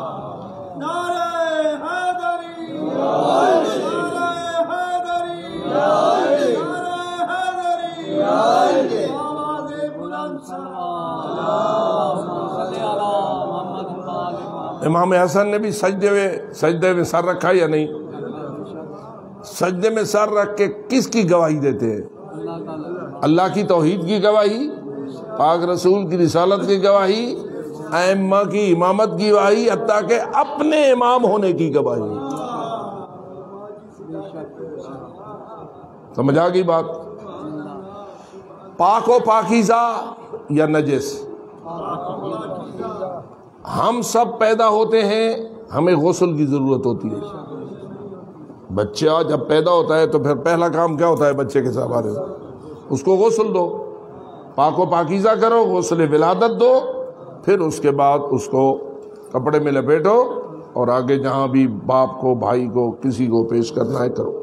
امام حسن نے بھی سجدے میں سجدے میں سر رکھا یا نہیں؟ سجدے میں سر رکھ کے کس کی گواہی دیتے ہیں؟ اللہ کی توحید کی گواہی، پاک رسول کی رسالت کی گواہی، ائمہ کی امامت کی گواہی، حتیٰ کہ اپنے امام ہونے کی گواہی۔ سمجھ آ گئی بات؟ پاک و پاکیزہ یا نجس؟ ہم سب پیدا ہوتے ہیں، ہمیں غسل کی ضرورت ہوتی ہے۔ بچہ جب پیدا ہوتا ہے تو پھر پہلا کام کیا ہوتا ہے بچے کے ساتھ؟ اس کو غسل دو، پاک و پاکیزہ کرو، غسل ولادت دو، پھر اس کے بعد اس کو کپڑے میں لپیٹو اور آگے جہاں بھی باپ کو، بھائی کو، کسی کو پیش کرنا ہے کرو۔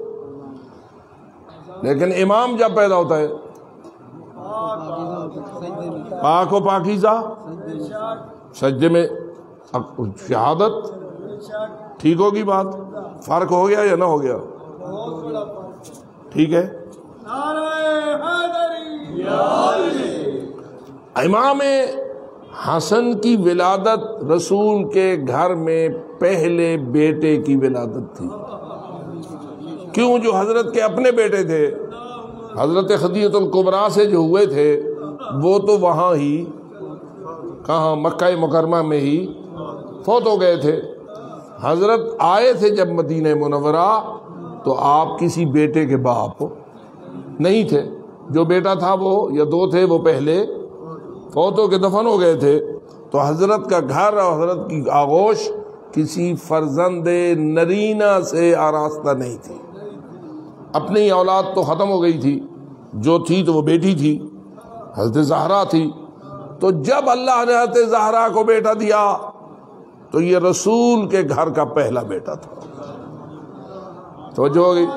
لیکن امام جب پیدا ہوتا ہے پاک و پاکیزہ، سجدے میں شہادت، ٹھیک ہوگی بات؟ فرق ہو گیا یا نہ ہو گیا؟ ٹھیک ہے۔ امام حسن کی ولادت رسول کے گھر میں پہلے بیٹے کی ولادت تھی۔ کیوں؟ جو حضرت کے اپنے بیٹے تھے، حضرت خدیجہ الکبریٰ سے جو ہوئے تھے، وہ تو وہاں ہی، کہاں؟ مکہ مکرمہ میں ہی فوت ہو گئے تھے۔ حضرت آئے تھے جب مدینہ منورہ تو آپ کسی بیٹے کے باپ نہیں تھے، جو بیٹا تھا وہ یا دو تھے وہ پہلے فوت ہو کے دفن ہو گئے تھے، تو حضرت کا گھر اور حضرت کی آغوش کسی فرزند نرینہ سے آراستہ نہیں تھی۔ اپنی اولاد تو ختم ہو گئی تھی، جو تھی تو وہ بیٹی تھی، حضرت زہرا تھی۔ تو جب اللہ نے حضرت زہرا کو بیٹا دیا تو یہ رسول کے گھر کا پہلا بیٹا تھا۔ توجہ ہوگی؟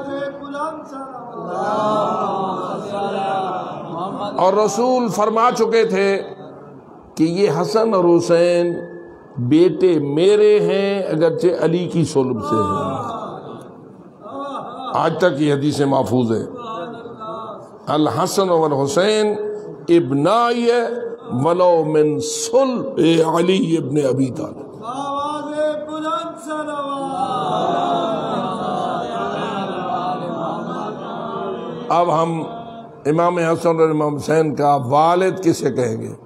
اور رسول فرما چکے تھے کہ یہ حسن اور حسین بیٹے میرے ہیں، اگرچہ علی کی صلب سے ہیں۔ آج تک یہ حدیث محفوظ ہے، الحسن والحسین ابنائی ولو من صلب علی ابن ابی طالب۔ اب ہم امام حسن اور امام حسین کا والد کسے کہیں گے؟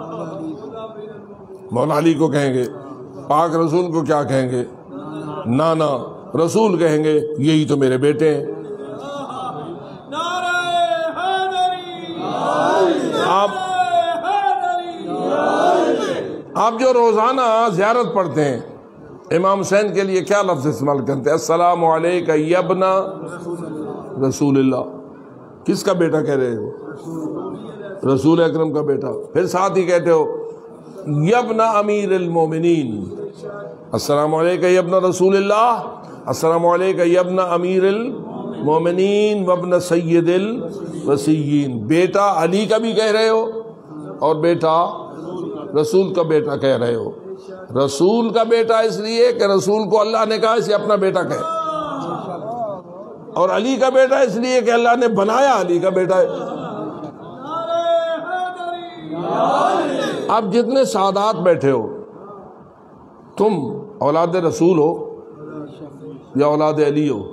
مولا علی کو کہیں گے۔ پاک رسول کو کیا کہیں گے؟ نانا۔ رسول کہیں گے یہی تو میرے بیٹے ہیں۔ آپ آپ جو روزانہ زیارت پڑھتے ہیں امام حسین کے لیے کیا لفظ استعمال کرتے ہیں؟ السلام علیکہ یبن رسول اللہ۔ کس کا بیٹا کہہ رہے ہو؟ رسول اکرم کا بیٹا۔ پھر ساتھ ہی کہتے ہو یبن امیر المومنین، السلام علیکہ یبن رسول اللہ، السلام علیکہ یبن امیر المومنین وابن سید الوصیین۔ بیٹا علی کا بھی کہہ رہے ہو اور بیٹا رسول کا بیٹا کہہ رہے ہو۔ رسول کا بیٹا اس لیے کہ رسول کو اللہ نے کہا اسے اپنا بیٹا کہے، اور علی کا بیٹا اس لیے کہ اللہ نے بنایا علی کا بیٹا ہے۔ اب جتنے سادات بیٹھے ہو، تم اولاد رسول ہو یا اولاد علی ہو؟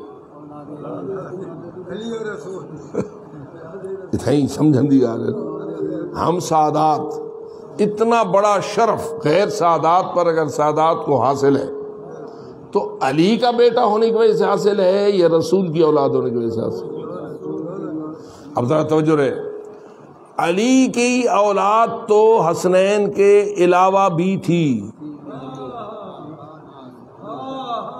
اتنی سمجھن دی آ رہے ہم سادات، اتنا بڑا شرف غیر سادات پر اگر سادات کو حاصل ہے تو علی کا بیٹا ہونے کی وجہ سے حاصل ہے یا رسول کی اولاد ہونے کی وجہ سے حاصل؟ اب ذرا توجہ رہے، علی کی اولاد تو حسنین کے علاوہ بھی تھی،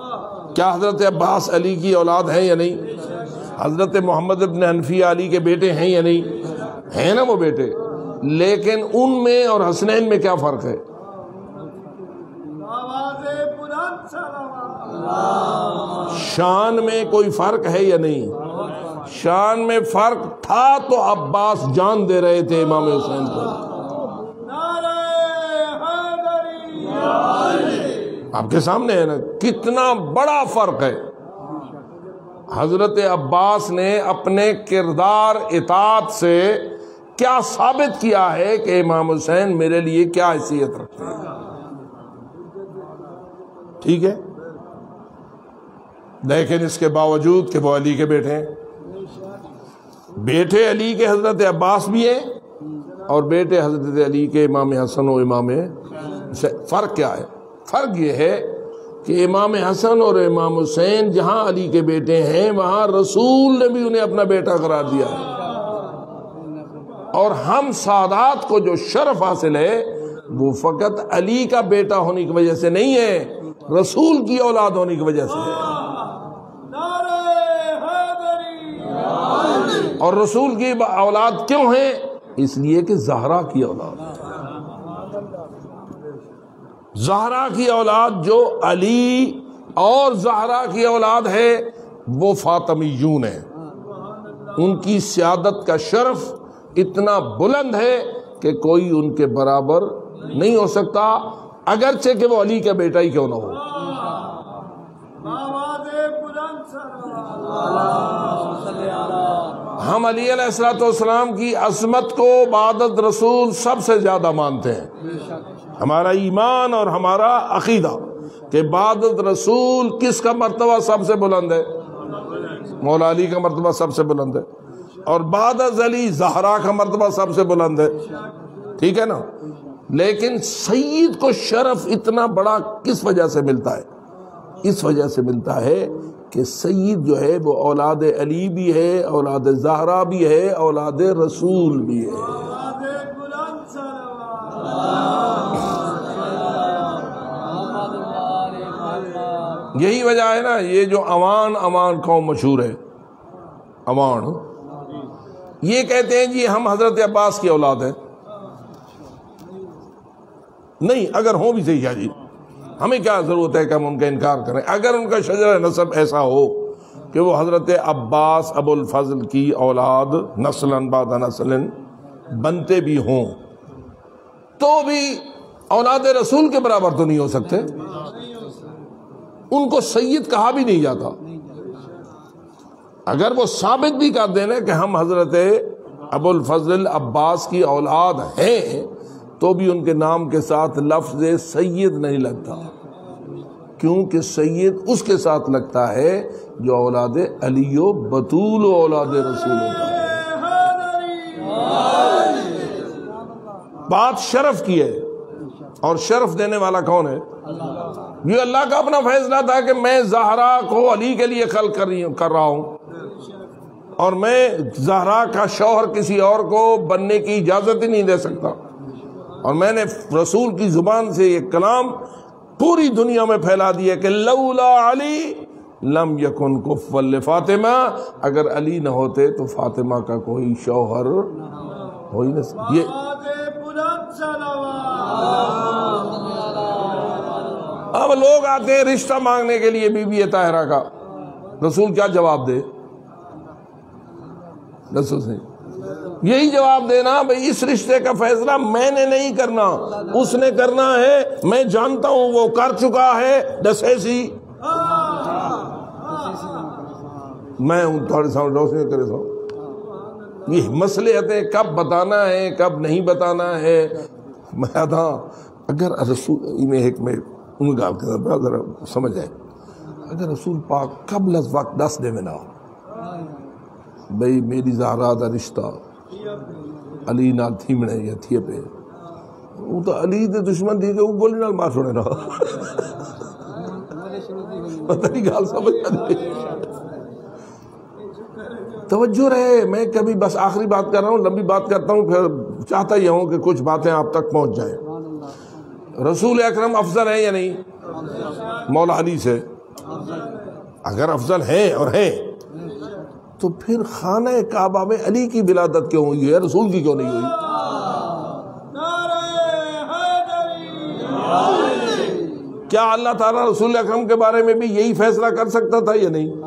کیا حضرت عباس علی کی اولاد ہیں یا نہیں؟ حضرت محمد ابن حنفیہ علی کے بیٹے ہیں یا نہیں؟ ہیں نا وہ بیٹے، لیکن ان میں اور حسنین میں کیا فرق ہے؟ شان میں کوئی فرق ہے یا نہیں؟ شان میں فرق تھا تو عباس جان دے رہے تھے امام حسین کو۔ آپ کے سامنے ہے نا کتنا بڑا فرق ہے۔ حضرت عباس نے اپنے کردار اطاعت سے کیا ثابت کیا ہے کہ امام حسین میرے لیے کیا حیثیت رکھتے ہیں۔ ٹھیک ہے، لیکن اس کے باوجود کہ وہ علی کے بیٹے ہیں، بیٹے علی کے حضرت عباس بھی ہیں اور بیٹے حضرت علی کے امام حسن و امام حسین، فرق کیا ہے؟ فرق یہ ہے کہ امام حسن اور امام حسین جہاں علی کے بیٹے ہیں وہاں رسول نے بھی انہیں اپنا بیٹا قرار دیا ہے، اور ہم سادات کو جو شرف حاصل ہے وہ فقط علی کا بیٹا ہونے کی وجہ سے نہیں ہے، رسول کی اولاد ہونے کی وجہ سے ہے۔ اور رسول کی اولاد کیوں ہیں؟ اس لیے کہ زہرا کی اولاد ہے۔ زہرا کی اولاد جو علی اور زہرا کی اولاد ہے وہ فاطمیون ہیں، ان کی سیادت کا شرف اتنا بلند ہے کہ کوئی ان کے برابر نہیں ہو سکتا، اگرچہ کہ وہ علی کا بیٹا ہی کیوں نہ ہو۔ ہم علی علیہ الصلوۃ والسلام کی عظمت کو بعد رسول سب سے زیادہ مانتے ہیں۔ ہمارا ایمان اور ہمارا عقیدہ کہ بعد رسول کس کا مرتبہ سب سے بلند ہے؟ مولا علی کا مرتبہ سب سے بلند ہے، اور بعد از علی زہرا کا مرتبہ سب سے بلند ہے، ٹھیک ہے نا؟ لیکن سید کو شرف اتنا بڑا کس وجہ سے ملتا ہے؟ اس وجہ سے ملتا ہے کہ سید جو ہے وہ اولاد علی بھی ہے، اولاد زہرا بھی ہے، اولاد رسول بھی ہے۔ یہی وجہ ہے نا یہ جو عوان عوان قوم مشہور ہے، عوان یہ کہتے ہیں جی ہم حضرت عباس کی اولاد ہیں۔ نہیں، اگر ہوں بھی صحیح ہے جی، ہمیں کیا ضرورت ہے کہ ہم ان کا انکار کریں؟ اگر ان کا شجرہ نسب ایسا ہو کہ وہ حضرت عباس ابو الفضل کی اولاد نسلاً بعد نسلاً بنتے بھی ہوں تو بھی اولاد رسول کے برابر تو نہیں ہو سکتے، ان کو سید کہا بھی نہیں جاتا۔ اگر وہ ثابت بھی کر دینا کہ ہم حضرت ابو الفضل عباس کی اولاد ہیں تو بھی ان کے نام کے ساتھ لفظ سید نہیں لگتا، کیونکہ سید اس کے ساتھ لگتا ہے جو اولاد علی و بطول و اولاد رسول ہوتا ہے۔ بات شرف کی ہے، اور شرف دینے والا کون ہے؟ یہ اللہ کا اپنا فیصلہ تھا کہ میں زہرا کو علی کے لیے خلق کر رہی ہوں کر رہا ہوں، اور میں زہرا کا شوہر کسی اور کو بننے کی اجازت ہی نہیں دے سکتا، اور میں نے رسول کی زبان سے یہ کلام پوری دنیا میں پھیلا دیا کہ لولا علی لم یکن کفوا لفاطمہ، اگر علی نہ ہوتے تو فاطمہ کا کوئی شوہر ہو ہی نہیں سکتا۔ یہ اب لوگ آتے ہیں رشتہ مانگنے کے لیے بی بی طاہرہ کا، رسول کیا جواب دے؟ رسول سے یہی جواب دینا بھئی اس رشتے کا فیصلہ میں نے نہیں کرنا، اس نے کرنا ہے، میں جانتا ہوں وہ کر چکا ہے، دسے سی میں ہوں تھوڑے ساؤں روشنی کرے ساؤں۔ یہ مسئلے آتے ہیں کب بتانا ہے کب نہیں بتانا ہے۔ میں آدھا اگر رسول میں ایک میں ان گال کے ذرا ذرا سمجھ آئے، اگر رسول پاک قبل از وقت دس دے میں نہ بھئی میری زہرا دا رشتہ علی نال تھیمنے یا تھیے پہ، وہ تو علی دے دشمن تھی کہ وہ گولی نال مار چھوڑے رہا، پتہ نہیں گال سمجھ آئی۔ توجہ رہے، میں کبھی بس آخری بات کر رہا ہوں، لمبی بات کرتا ہوں، پھر چاہتا یہ ہوں کہ کچھ باتیں آپ تک پہنچ جائیں۔ رسول اکرم افضل ہیں یا نہیں مولا علی سے؟ اگر افضل ہے اور ہے تو پھر خانہ کعبہ میں علی کی ولادت کیوں ہوئی ہے، رسول کی کیوں نہیں ہوئی؟ کیا اللہ تعالیٰ رسول اکرم کے بارے میں بھی یہی فیصلہ کر سکتا تھا یا نہیں؟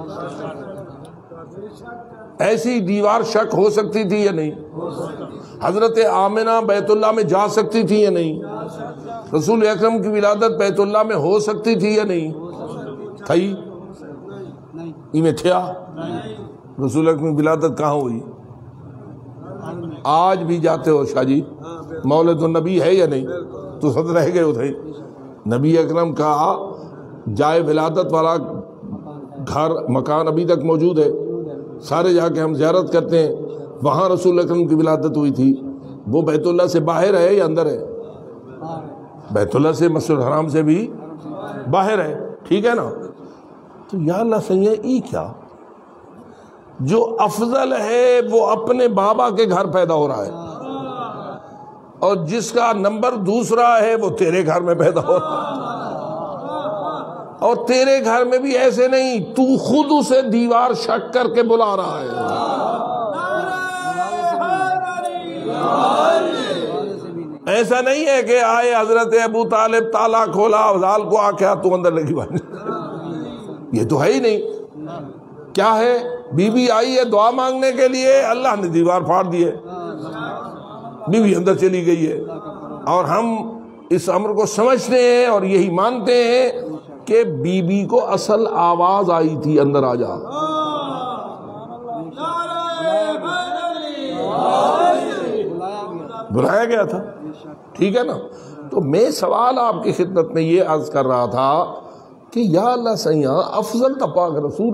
ایسی دیوار شک ہو سکتی تھی یا نہیں؟ حضرت آمنہ بیت اللہ میں جا سکتی تھی یا نہیں؟ رسول اکرم کی ولادت بیت اللہ میں ہو سکتی تھی یا نہیں؟ تھی؟ میں تھیا رسول اکرم کی ولادت کہاں ہوئی؟ آج بھی جاتے ہو شاہ جی مولد النبی ہے یا نہیں؟ تو سب رہ گئے اتھے نبی اکرم کا جائے ولادت والا گھر مکان ابھی تک موجود ہے، سارے جا کے ہم زیارت کرتے ہیں، وہاں رسول اکرم کی ولادت ہوئی تھی۔ وہ بیت اللہ سے باہر ہے یا اندر ہے؟ بیت اللہ سے مسجد الحرام سے بھی باہر ہے، ٹھیک ہے نا؟ تو یا اللہ سیاں ای کیا جو افضل ہے وہ اپنے بابا کے گھر پیدا ہو رہا ہے، اور جس کا نمبر دوسرا ہے وہ تیرے گھر میں پیدا ہو رہا ہے، اور تیرے گھر میں بھی ایسے نہیں، تو خود اسے دیوار شک کر کے بلا رہا ہے۔ ایسا نہیں ہے کہ آئے حضرت ابو طالب تالا کھولا افضال کو آ کیا تو اندر لگی بات، یہ تو ہے ہی نہیں۔ کیا ہے؟ بی بی آئی ہے دعا مانگنے کے لیے، اللہ نے دیوار پھاڑ دی ہے، بی بی اندر چلی گئی ہے، اور ہم اس امر کو سمجھتے ہیں اور یہی مانتے ہیں کہ بی بی کو اصل آواز آئی تھی اندر آ جا، بلایا گیا تھا، ٹھیک ہے نا؟ تو میں سوال آپ کی خدمت میں یہ عرض کر رہا تھا کہ یا اللہ سیاں افضل تا پاک رسول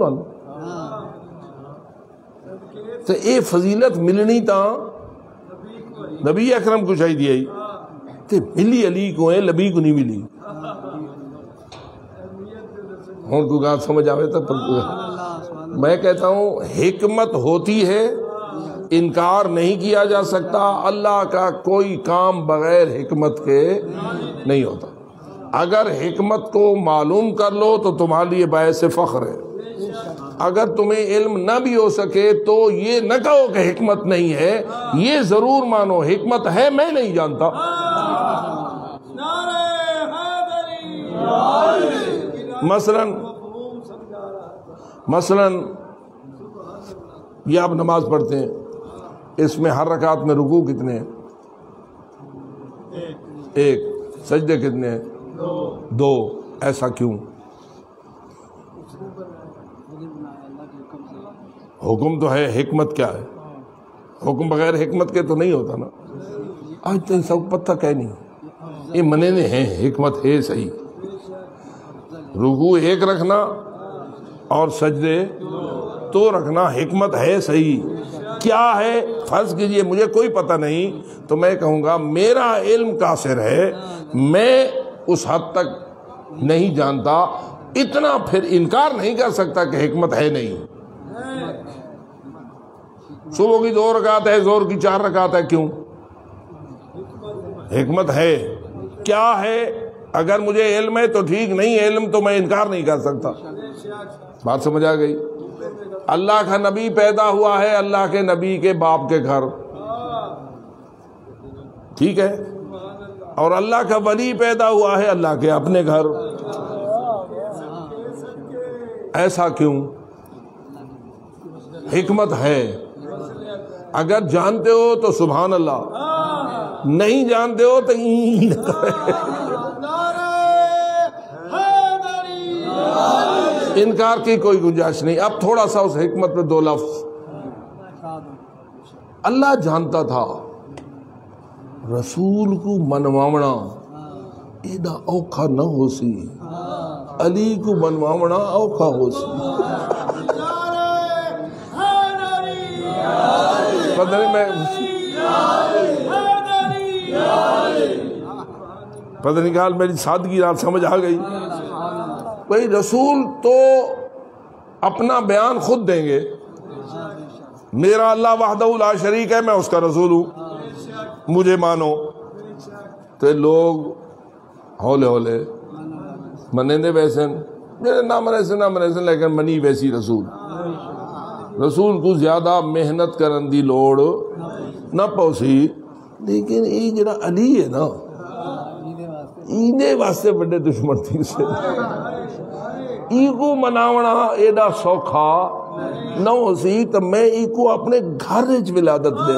تو اے فضیلت ملنی تا نبی اکرم کو چاہیے تے ملی علی کو ہے، لبی کو نہیں ملی۔ ہوں کو گات سمجھ آوے تھا، میں کہتا ہوں حکمت ہوتی ہے، انکار نہیں کیا جا سکتا، اللہ کا کوئی کام بغیر حکمت کے نہیں ہوتا۔ اگر حکمت کو معلوم کر لو تو تمہارے لیے باعث فخر ہے، اگر تمہیں علم نہ بھی ہو سکے تو یہ نہ کہو کہ حکمت نہیں ہے، یہ ضرور مانو حکمت ہے، میں نہیں جانتا۔ مثلا مثلا یہ آپ نماز پڑھتے ہیں، اس میں ہر رکعت میں رکوع کتنے ہیں؟ ایک۔ سجدے کتنے ہیں؟ دو۔ ایسا کیوں؟ حکم تو ہے، حکمت کیا ہے؟ حکم بغیر حکمت کے تو نہیں ہوتا نا۔ آج تو سب پتہ کہ نہیں، یہ منینے ہیں، حکمت ہے صحیح، رکوع ایک رکھنا اور سجدے تو رکھنا، حکمت ہے صحیح۔ کیا ہے؟ فرض کیجئے مجھے کوئی پتہ نہیں تو میں کہوں گا میرا علم قاصر ہے، میں اس حد تک نہیں جانتا، اتنا پھر انکار نہیں کر سکتا کہ حکمت ہے نہیں۔ صبح کی دو رکعت ہے، زور کی چار رکعت ہے، کیوں؟ حکمت ہے۔ کیا ہے؟ اگر مجھے علم ہے تو ٹھیک، نہیں علم تو میں انکار نہیں کر سکتا۔ بات سمجھ آ گئی؟ اللہ کا نبی پیدا ہوا ہے اللہ کے نبی کے باپ کے گھر، ٹھیک ہے، اور اللہ کا ولی پیدا ہوا ہے اللہ کے اپنے گھر، ایسا کیوں؟ حکمت ہے۔ اگر جانتے ہو تو سبحان اللہ، نہیں جانتے ہو تو انکار کی کوئی گنجائش نہیں۔ اب تھوڑا سا اس حکمت میں دو لفظ، اللہ جانتا تھا رسول کو منواونا ایڈا اوکھا نہ ہو سی، علی کو منواونا اوکھا ہو سی۔ پتہ نہیں میں پتہ نہیں کہا میری سادگی رات سمجھ آ گئی۔ بھئی رسول تو اپنا بیان خود دیں گے، میرا اللہ وحدہ لا شریک ہے، میں اس کا رسول ہوں، مجھے مانو۔ تو لوگ ہولے ہولے منیں دے ویسن نہ مرے سے نہ مرے سے لیکن منی ویسی رسول رسول کو زیادہ محنت کرن دی لوڑ نہ پوسی. لیکن یہ جڑا علی ہے نا اینے واسطے بڑے دشمن تھی سے ای کو مناونا ایڈا سوکھا نہ ہو سی تو میں ای کو اپنے گھر وچ ولادت دے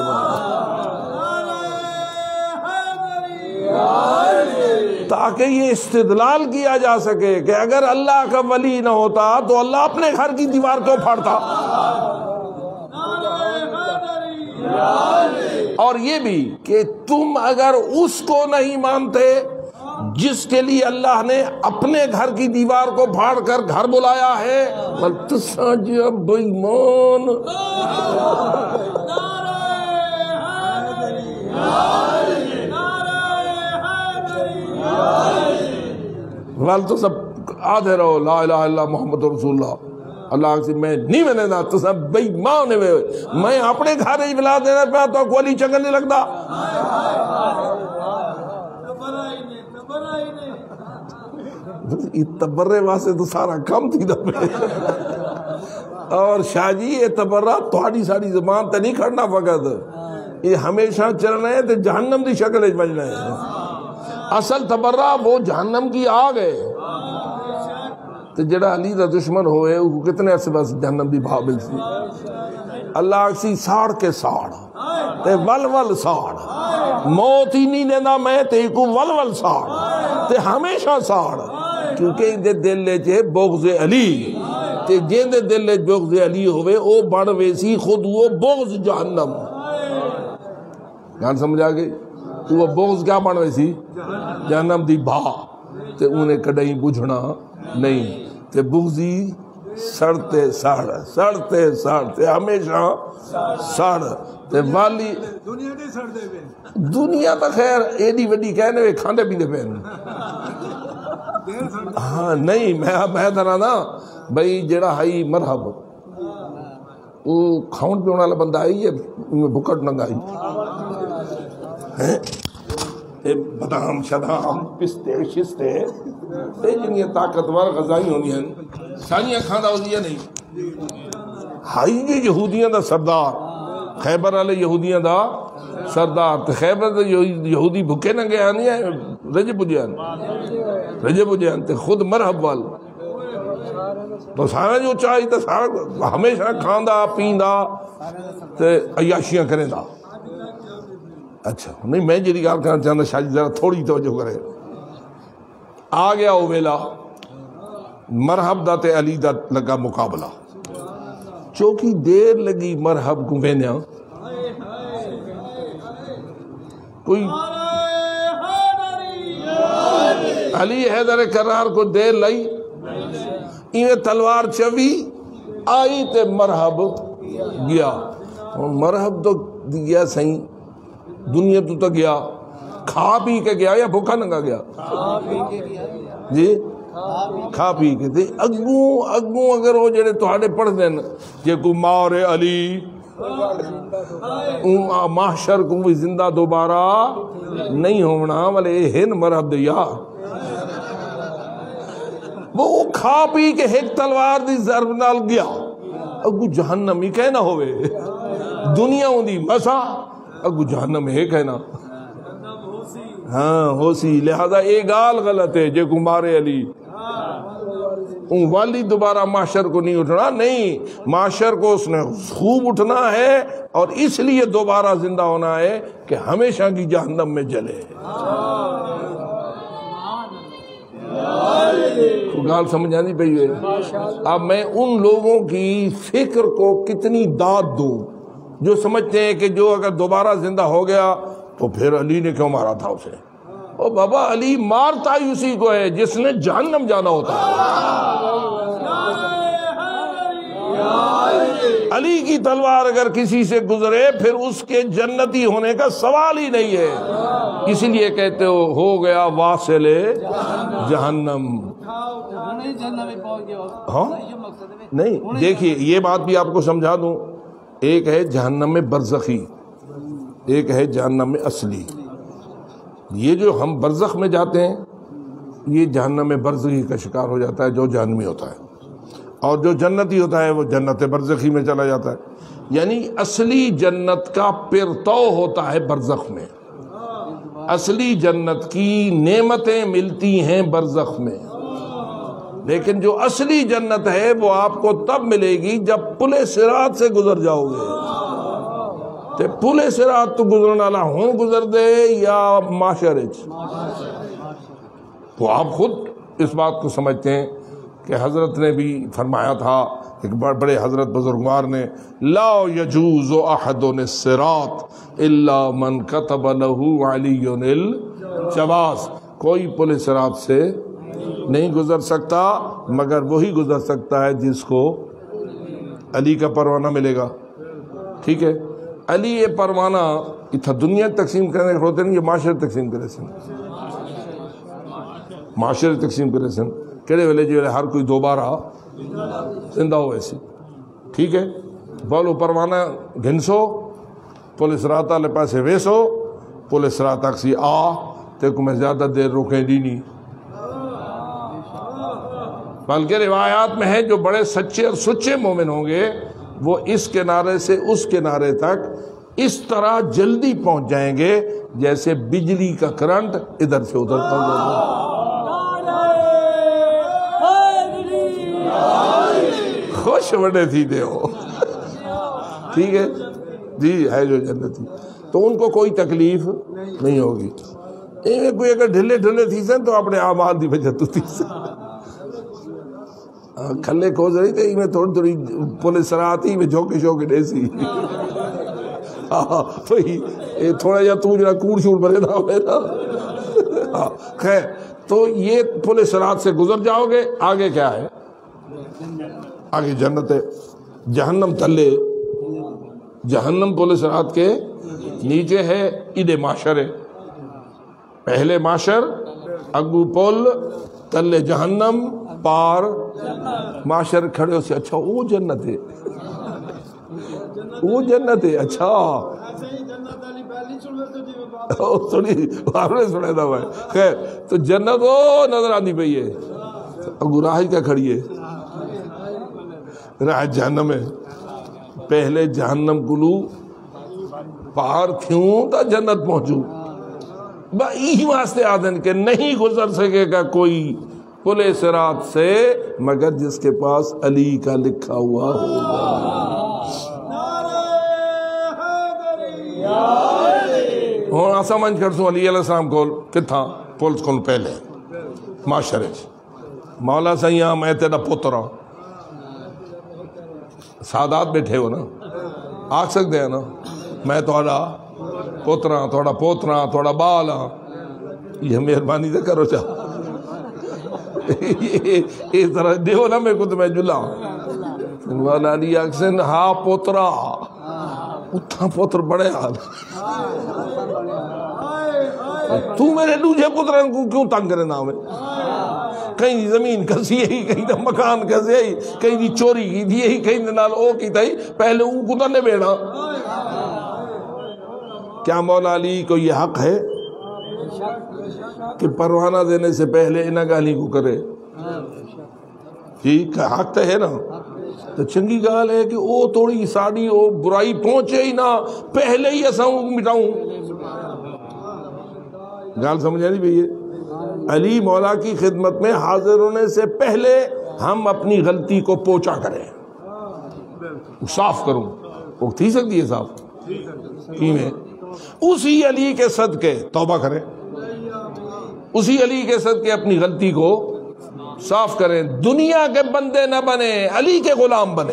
تاکہ یہ استدلال کیا جا سکے کہ اگر اللہ کا ولی نہ ہوتا تو اللہ اپنے گھر کی دیوار کیوں پھاڑتا. اور یہ بھی کہ تم اگر اس کو نہیں مانتے جس کے لیے اللہ نے اپنے گھر کی دیوار کو پھاڑ کر گھر بلایا ہے بے ایمان. وال تو سب آدھے رہو لا الہ الا محمد رسول اللہ اللہ سے میں نہیں میں نے تو سب بے ایمان ہوئے میں اپنے گھر ہی بلا دینا پہ تو کوئی چنگل نہیں لگتا. تبرے واسطے تو سارا کم تھی دبے اور شاہ جی یہ تبرہ تھوڑی ساری زبان تے نہیں کھڑنا فقط یہ ہمیشہ چلنا ہے تے جہنم دی شکل ہے بجنا ہے. اصل تبرہ وہ جہنم کی آگ ہے تو جڑا علی دا دشمن ہوئے وہ کتنے عرصے بس جہنم دی بھابل سی. اللہ اکسی ساڑ کے ساڑ تے ول ول ساڑ موت ہی نہیں دینا میں تے کو ول ول ساڑ تے ہمیشہ ساڑ کیونکہ دے دل لے چھے بغض علی تے جن دے دل لے بغض علی ہوئے او بڑھ ویسی خود وہ بغض جہنم. جان سمجھا گئی وہ بغض کیا بڑھ ویسی جہنم دی بھا تے انہیں کڑیں بجھنا نہیں تے بغضی سڑتے ساڑ سڑتے ساڑتے ہمیشہ ساڑ تے والی دنیا دے سڑ دے پہ دنیا تا خیر ایڈی وڈی کہنے وے کھاندے پیندے پہن ہاں نہیں میں میں درانا نا بھئی جڑا ہائی مرحب وہ کھاؤن پہ والا بندہ آئی ہے بھکٹ ننگائی بادام شدام پستے شستے اے جنیاں طاقتور غذائی ہونی ہیں سانیاں کھاندہ ہوتی ہیں نہیں. ہائی جی یہودیاں دا سردار خیبر والے یہودیاں دا سردار تو خیبر دا یہودی بھکے ننگے آنی ہیں رجے بجیان رجے بجیان تے خود مرحب وال تو سارا جو چاہی تو سارا ہمیشہ کھاندہ پیندہ تے عیاشیاں کریں دا. اچھا نہیں میں جیری گال کرنا چاہتا شاہ جی ذرا تھوڑی توجہ کرے. آ گیا او ویلا مرحب دا تے علی دا لگا مقابلہ چوکی دیر لگی مرحب کو وینیا کوئی علی حیدر کرار کو دیر لئی انہیں تلوار چوی آئی تے مرحب گیا. مرحب تو گیا سہیں دنیا تو تو گیا کھا پی کے گیا یا بھوکا ننگا گیا جی کھا پی کے تھے اگوں اگوں اگر وہ جڑے توڑے پڑھ دیں کہ کو مار علی محشر کو بھی زندہ دوبارہ نہیں ہونا والے ہن مرحب دیا وہ کھا پی کے ایک تلوار دی ضرب نال گیا اگو جہنم ہی کہنا ہوئے دنیا ہوں دی مسا اگو جہنم ہے کہنا ہاں ہو سی لہذا ایک گال غلط ہے جے کو مارے علی ان والی دوبارہ معاشر کو نہیں اٹھنا نہیں معاشر کو اس نے خوب اٹھنا ہے اور اس لیے دوبارہ زندہ ہونا ہے کہ ہمیشہ کی جہنم میں جلے. گال سمجھ آنی پئی ہے. اب میں ان لوگوں کی فکر کو کتنی داد دوں جو سمجھتے ہیں کہ جو اگر دوبارہ زندہ ہو گیا تو پھر علی نے کیوں مارا تھا اسے. او بابا علی مارتا ہی اسی کو ہے جس نے جہنم جانا ہوتا ہے. علی کی تلوار اگر کسی سے گزرے پھر اس کے جنتی ہونے کا سوال ہی نہیں ہے. اسی لیے کہتے ہو ہو گیا واصل جہنم. ہاں نہیں دیکھیے یہ بات بھی آپ کو سمجھا دوں. ایک ہے جہنم میں برزخی ایک ہے جہنم میں اصلی. یہ جو ہم برزخ میں جاتے ہیں یہ جہنم برزخی کا شکار ہو جاتا ہے جو جہنمی ہوتا ہے، اور جو جنتی ہوتا ہے وہ جنت برزخی میں چلا جاتا ہے۔ یعنی اصلی جنت کا پرتو ہوتا ہے برزخ میں، اصلی جنت کی نعمتیں ملتی ہیں برزخ میں، لیکن جو اصلی جنت ہے وہ آپ کو تب ملے گی جب پل صراط سے گزر جاؤ گے۔ تے پل صراط تو گزرن والا ہوں گزر دے یا معاشر تو آپ خود اس بات کو سمجھتے ہیں کہ حضرت نے بھی فرمایا تھا، ایک بڑے حضرت بزرگوار نے، لا یجوز احد الصراط الا من كتب له علی الجواز، کوئی پل صراط سے نہیں گزر سکتا مگر وہی گزر سکتا ہے جس کو علی کا پروانہ ملے گا۔ ٹھیک ہے، علی یہ پروانہ اتنا دنیا تقسیم کرنے کے ہوتے نہیں، یہ معاشرے تقسیم کرے سن، معاشرے تقسیم کرے سن کہڑے ویلے جو ہر کوئی دوبارہ زندہ ہو ایسی۔ ٹھیک ہے، بولو پروانہ گھنسو پولیس رات والے پاسے ویسو، پولیس رات اکسی آ تے کو میں زیادہ دیر روکیں دی نہیں، بلکہ روایات میں ہے جو بڑے سچے اور سچے مومن ہوں گے وہ اس کنارے سے اس کنارے تک اس طرح جلدی پہنچ جائیں گے جیسے بجلی کا کرنٹ ادھر سے ادھر پہنچ جائے گا۔ خوش بڑے تھی دے ہو، ٹھیک ہے جی، ہے جو جنتی تو ان کو کوئی تکلیف نہیں ہوگی۔ کوئی اگر ڈھلے ڈھلے تھی سن تو اپنے آمال دی وجہ تو تھی سن کھلے کھوز رہی تھی میں تھوڑی تھوڑی پولیس سراتی میں جھوکے شوکے ڈیسی تھوڑا جا تو جڑا کوڑ شوڑ بنے نہ ہوئے نا۔ خیر، تو یہ پولیس سرات سے گزر جاؤ گے، آگے کیا ہے؟ آگے جنت ہے، جہنم تلے، جہنم پولیس سرات کے نیچے ہے، عید معاشر ہے، پہلے معاشر اگو پول تلے جہنم پار معاشر کھڑے ہو سے، اچھا وہ جنت ہے، وہ جنت ہے، اچھا آپ نے سنے تھا میں۔ خیر، تو جنت وہ نظر آنی پئی ہے، اگو راہ کیا کھڑی ہے؟ راہ جہنم ہے، پہلے جہنم کلو پار تھیوں تا جنت پہنچوں، با ای واسطے آدن کہ نہیں گزر سکے گا کوئی پل صراط سے مگر جس کے پاس علی کا لکھا ہوا ہوگا۔ ہوں آسا منج کر سوں علی علیہ السلام کو کتھا پولیس کو پہلے معاشرے مولا سیاں میں تیرا پوترا، سادات بیٹھے ہو نا، آکھ سکتے ہیں نا میں تھوڑا پوترا تھوڑا پوترا تھوڑا بال ہاں، یہ مہربانی سے کرو چاہ اس طرح دیو نا میں کو تو میں جلا مولا علی اکسن ہاں پوترا اتھا پوتر بڑے حال تو میرے دوجہ پتران کو کیوں تنگ کرے نام ہے؟ کہیں زمین کسی ہے کہیں دا مکان کسی ہے کہیں دی چوری کی دی ہے کہیں نال او کی تھی پہلے او کو تنے بیڑا۔ کیا مولا علی کو یہ حق ہے کہ پروانہ دینے سے پہلے انہ گالی کو کرے؟ ٹھیک حق تو ہے نا، تو چنگی گال ہے کہ او توڑی ساڑی او برائی پہنچے ہی نہ پہلے ہی ایسا مٹاؤں۔ گال سمجھا نہیں بھئی؟ علی مولا کی خدمت میں حاضر ہونے سے پہلے ہم اپنی غلطی کو پوچھا کریں، صاف کروں، وہ تھی سکتی ہے صاف کی میں اسی علی کے صدقے توبہ کریں، اسی علی کے صدقے اپنی غلطی کو صاف کریں، دنیا کے بندے نہ بنے، علی کے غلام بنے۔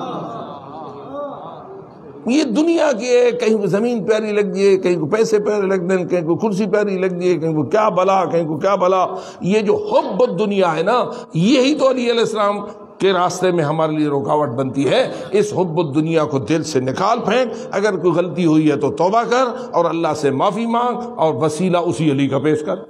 یہ دنیا کی ہے، کہیں کو زمین پیاری لگ دیے، کہیں کو پیسے پیارے لگ دیں، کہیں کو کرسی پیاری لگ دیے، کہیں کو کیا بلا کہیں کو کیا بلا۔ یہ جو حب الدنیا ہے نا، یہی تو علی علیہ السلام کے راستے میں ہمارے لیے رکاوٹ بنتی ہے۔ اس حب الدنیا کو دل سے نکال پھینک، اگر کوئی غلطی ہوئی ہے تو توبہ کر اور اللہ سے معافی مانگ اور وسیلہ اسی علی کا پیش کر۔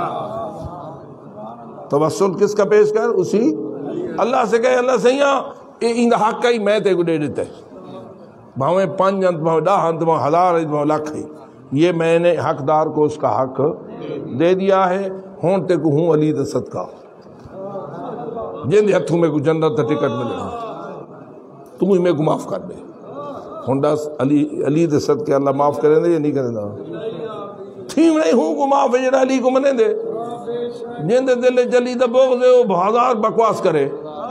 توسل کس کا پیش کر؟ اسی اللہ سے کہے اللہ سیاں ان حق کا ہی میں تے کو دے دیتا ہے، بھاویں پانچ انت بھاویں ڈاہ انت بھاویں ہزار انت بھاویں لاکھ ہے، یہ میں نے حقدار کو اس کا حق دے دیا ہے۔ ہون تے کو ہوں علی دے صدقہ جن دے ہتھوں میں کو جنت دا ٹکٹ ملے گا تم ہی میں کو معاف کر دے ہوں دس علی علی دے صدقے اللہ معاف کریں دے یا نہیں کریں دا تھیم نہیں ہوں کو معاف ہے جڑا علی کو منے دے جن دے دل جلی دا بغض ہے وہ بہزار بکواس کرے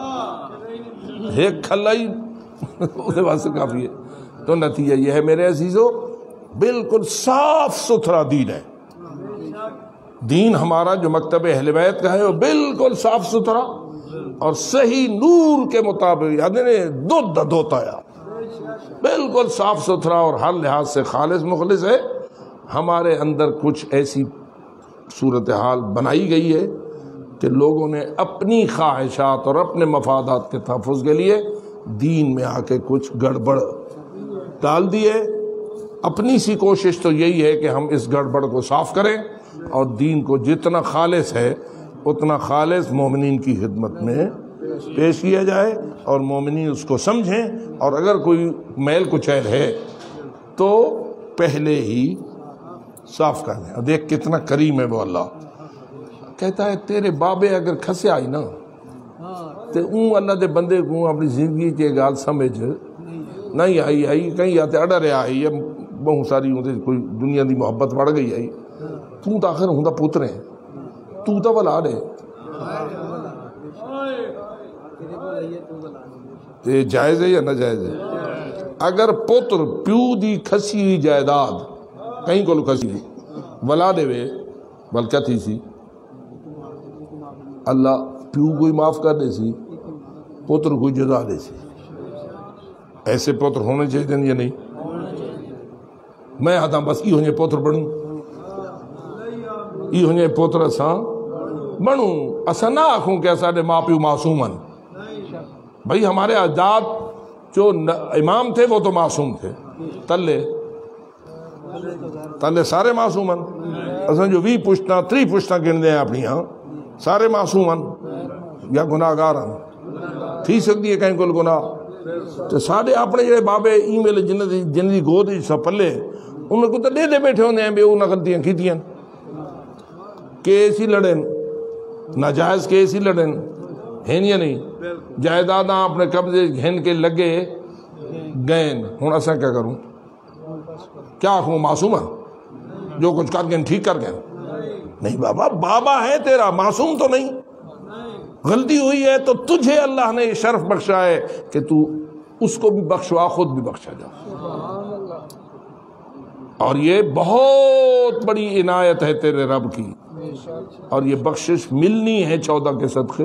ایک کھلائی اسے واسطے کافی ہے۔ تو نتیجہ یہ ہے میرے عزیزو بالکل صاف ستھرا دین ہے، دین ہمارا جو مکتب اہل بیت کا ہے وہ بالکل صاف ستھرا اور صحیح نور کے مطابق یعنی دودھ دا دھوتا ہے، بالکل صاف ستھرا اور ہر لحاظ سے خالص مخلص ہے۔ ہمارے اندر کچھ ایسی صورتحال بنائی گئی ہے کہ لوگوں نے اپنی خواہشات اور اپنے مفادات کے تحفظ کے لیے دین میں آ کے کچھ گڑبڑ ڈال دیے۔ اپنی سی کوشش تو یہی ہے کہ ہم اس گڑبڑ کو صاف کریں اور دین کو جتنا خالص ہے اتنا خالص مومنین کی خدمت میں پیش کیا جائے اور مومنین اس کو سمجھیں، اور اگر کوئی میل کچیل ہے تو پہلے ہی صاف کر دیں۔ دیکھ کتنا کریم ہے وہ اللہ، کہتا ہے تیرے بابے اگر کھسے آئی نا تو اون اللہ دے بندے کو اپنی زندگی کے گال سمجھ نہیں آئی آئی کہیں آتے اڑا رہا آئی ہے بہت ساری ہوں کوئی دنیا دی محبت بڑھ گئی آئی تو تو آخر ہوں پوترے تو تو بلا رہے یہ جائز ہے یا نہ جائز ہے؟ اگر پوتر پیو دی کھسی ہوئی جائیداد کہیں کو کھسی ہوئی ولا دے وے بل کیا تھی سی اللہ پیو کوئی معاف کر دے سی پوتر کوئی جزا دے سی، ایسے پوتر ہونے چاہیے یا نہیں؟ میں آتا بس یہ ہونے پوتر بنوں یہ ہونے پوتر اساں بنوں اساں نہ آنکھوں کہ سارے ماں پیو معصومن، بھائی ہمارے اجداد جو امام تھے وہ تو معصوم تھے، تلے تلے سارے معصومن، اساں جو وی پشتہ تری پشتہ گن دیں اپنی ہاں سارے معصومن یا گناہ گارن تھی سکتی ہے کہیں کل گناہ تو سارے اپنے جڑے بابے ای میل جن دی جن دی گود سا پلے ان کو تو دے دے بیٹھے ہوندے ہیں بے انہاں غلطیاں کیتیاں کیس ہی لڑن ناجائز کیس ہی لڑن ہیں یا نہیں؟ جائیداداں اپنے قبضے گھن کے لگے گئن ہوں اساں کیا کروں؟ کیا آخوں معصوم ہے جو کچھ کر گئے ٹھیک کر گئے؟ نہیں بابا، بابا ہے تیرا معصوم تو نہیں، غلطی ہوئی ہے تو تجھے اللہ نے یہ شرف بخشا ہے کہ تو اس کو بھی بخشوا خود بھی بخشا جا، اور یہ بہت بڑی عنایت ہے تیرے رب کی، اور یہ بخشش ملنی ہے چودہ کے صدقے۔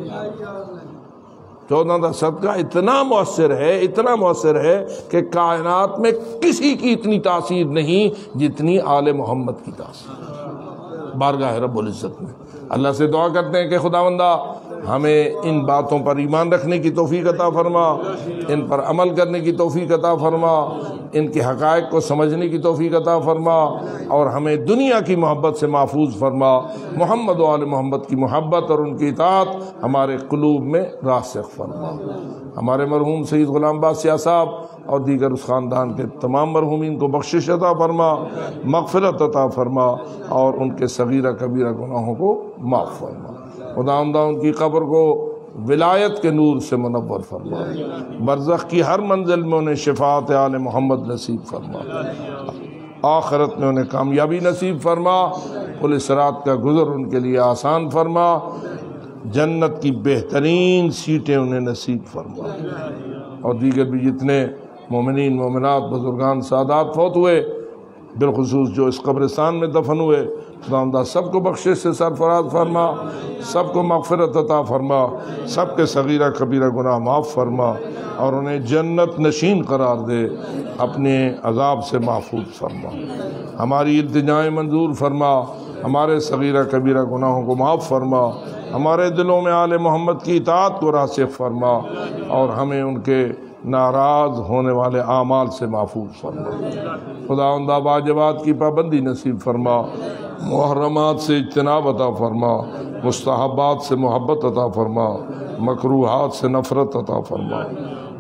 چودہ کا صدقہ اتنا مؤثر ہے اتنا مؤثر ہے کہ کائنات میں کسی کی اتنی تاثیر نہیں جتنی آل محمد کی تاثیر بارگاہ رب العزت میں۔ اللہ سے دعا کرتے ہیں کہ خداوندہ ہمیں ان باتوں پر ایمان رکھنے کی توفیق عطا فرما، ان پر عمل کرنے کی توفیق عطا فرما، ان کے حقائق کو سمجھنے کی توفیق عطا فرما، اور ہمیں دنیا کی محبت سے محفوظ فرما۔ محمد و آل محمد کی محبت اور ان کی اطاعت ہمارے قلوب میں راسخ فرما۔ ہمارے مرحوم سید غلام بادشاہ صاحب اور دیگر اس خاندان کے تمام مرحومین کو بخشش عطا فرما، مغفرت عطا فرما، اور ان کے صغیرہ کبیرہ گناہوں کو معاف فرما۔ خداوندہ ان کی قبر کو ولایت کے نور سے منور فرما، برزخ کی ہر منزل میں انہیں شفاعت آل محمد نصیب فرما، آخرت میں انہیں کامیابی نصیب فرما، پل صراط کا گزر ان کے لیے آسان فرما، جنت کی بہترین سیٹیں انہیں نصیب فرما، اور دیگر بھی جتنے مومنین مومنات بزرگان سادات فوت ہوئے، بالخصوص جو اس قبرستان میں دفن ہوئے، خداوندہ سب کو بخشش سے سرفراز فرما، سب کو مغفرت عطا فرما، سب کے صغیرہ کبیرہ گناہ معاف فرما، اور انہیں جنت نشین قرار دے، اپنے عذاب سے محفوظ فرما۔ ہماری التجائیں منظور فرما، ہمارے صغیرہ کبیرہ گناہوں کو معاف فرما، ہمارے دلوں میں آل محمد کی اطاعت کو راسخ فرما، اور ہمیں ان کے ناراض ہونے والے اعمال سے محفوظ فرما۔ خداوندہ واجبات کی پابندی نصیب فرما، محرمات سے اجتناب عطا فرما، مستحبات سے محبت عطا فرما، مکروہات سے نفرت عطا فرما۔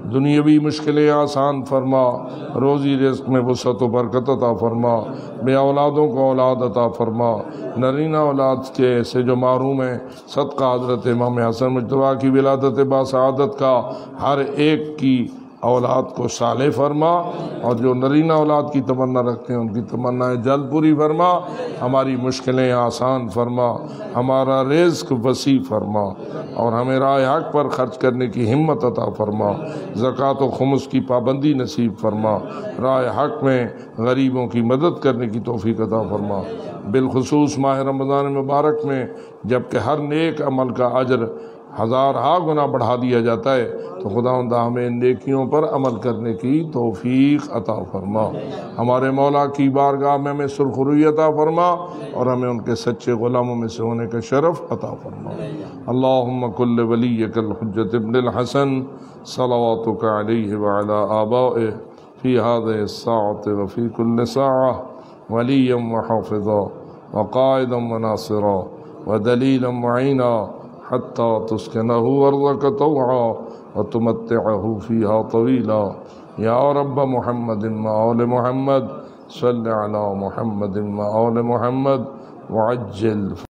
دنیاوی مشکلیں آسان فرما، روزی رزق میں وسعت و برکت عطا فرما، بے اولادوں کو اولاد عطا فرما، نرینہ اولاد کے سے جو محروم ہیں صدقہ حضرت امام حسن مجتبیٰ کی ولادت باسعادت کا ہر ایک کی اولاد کو صالح فرما، اور جو نرینہ اولاد کی تمنا رکھتے ہیں ان کی تمنائیں جلد پوری فرما، ہماری مشکلیں آسان فرما، ہمارا رزق وسیع فرما، اور ہمیں راہ حق پر خرچ کرنے کی ہمت عطا فرما، زکوٰۃ و خمس کی پابندی نصیب فرما، راہ حق میں غریبوں کی مدد کرنے کی توفیق عطا فرما، بالخصوص ماہ رمضان مبارک میں جب کہ ہر نیک عمل کا اجر ہزارہا گنا بڑھا دیا جاتا ہے، تو خداوند ہمیں نیکیوں پر عمل کرنے کی توفیق عطا فرما، ہمارے مولا کی بارگاہ میں ہمیں سرخروئی عطا فرما، اور ہمیں ان کے سچے غلاموں میں سے ہونے کا شرف عطا فرما۔ اللہم کل ولیک الحجۃ ابن الحسن صلواتک علیہ وعلی آبائہ فی هذه الساعة وفی کل ساعة ولیا وحافظا وقائدا وناصرا ودلیلا معینا حتی تسکنہ ارضک طوعا وتمتعہ فیہا طویلا، یا رب محمد و آل محمد صلی علی محمد و آل محمد وعجل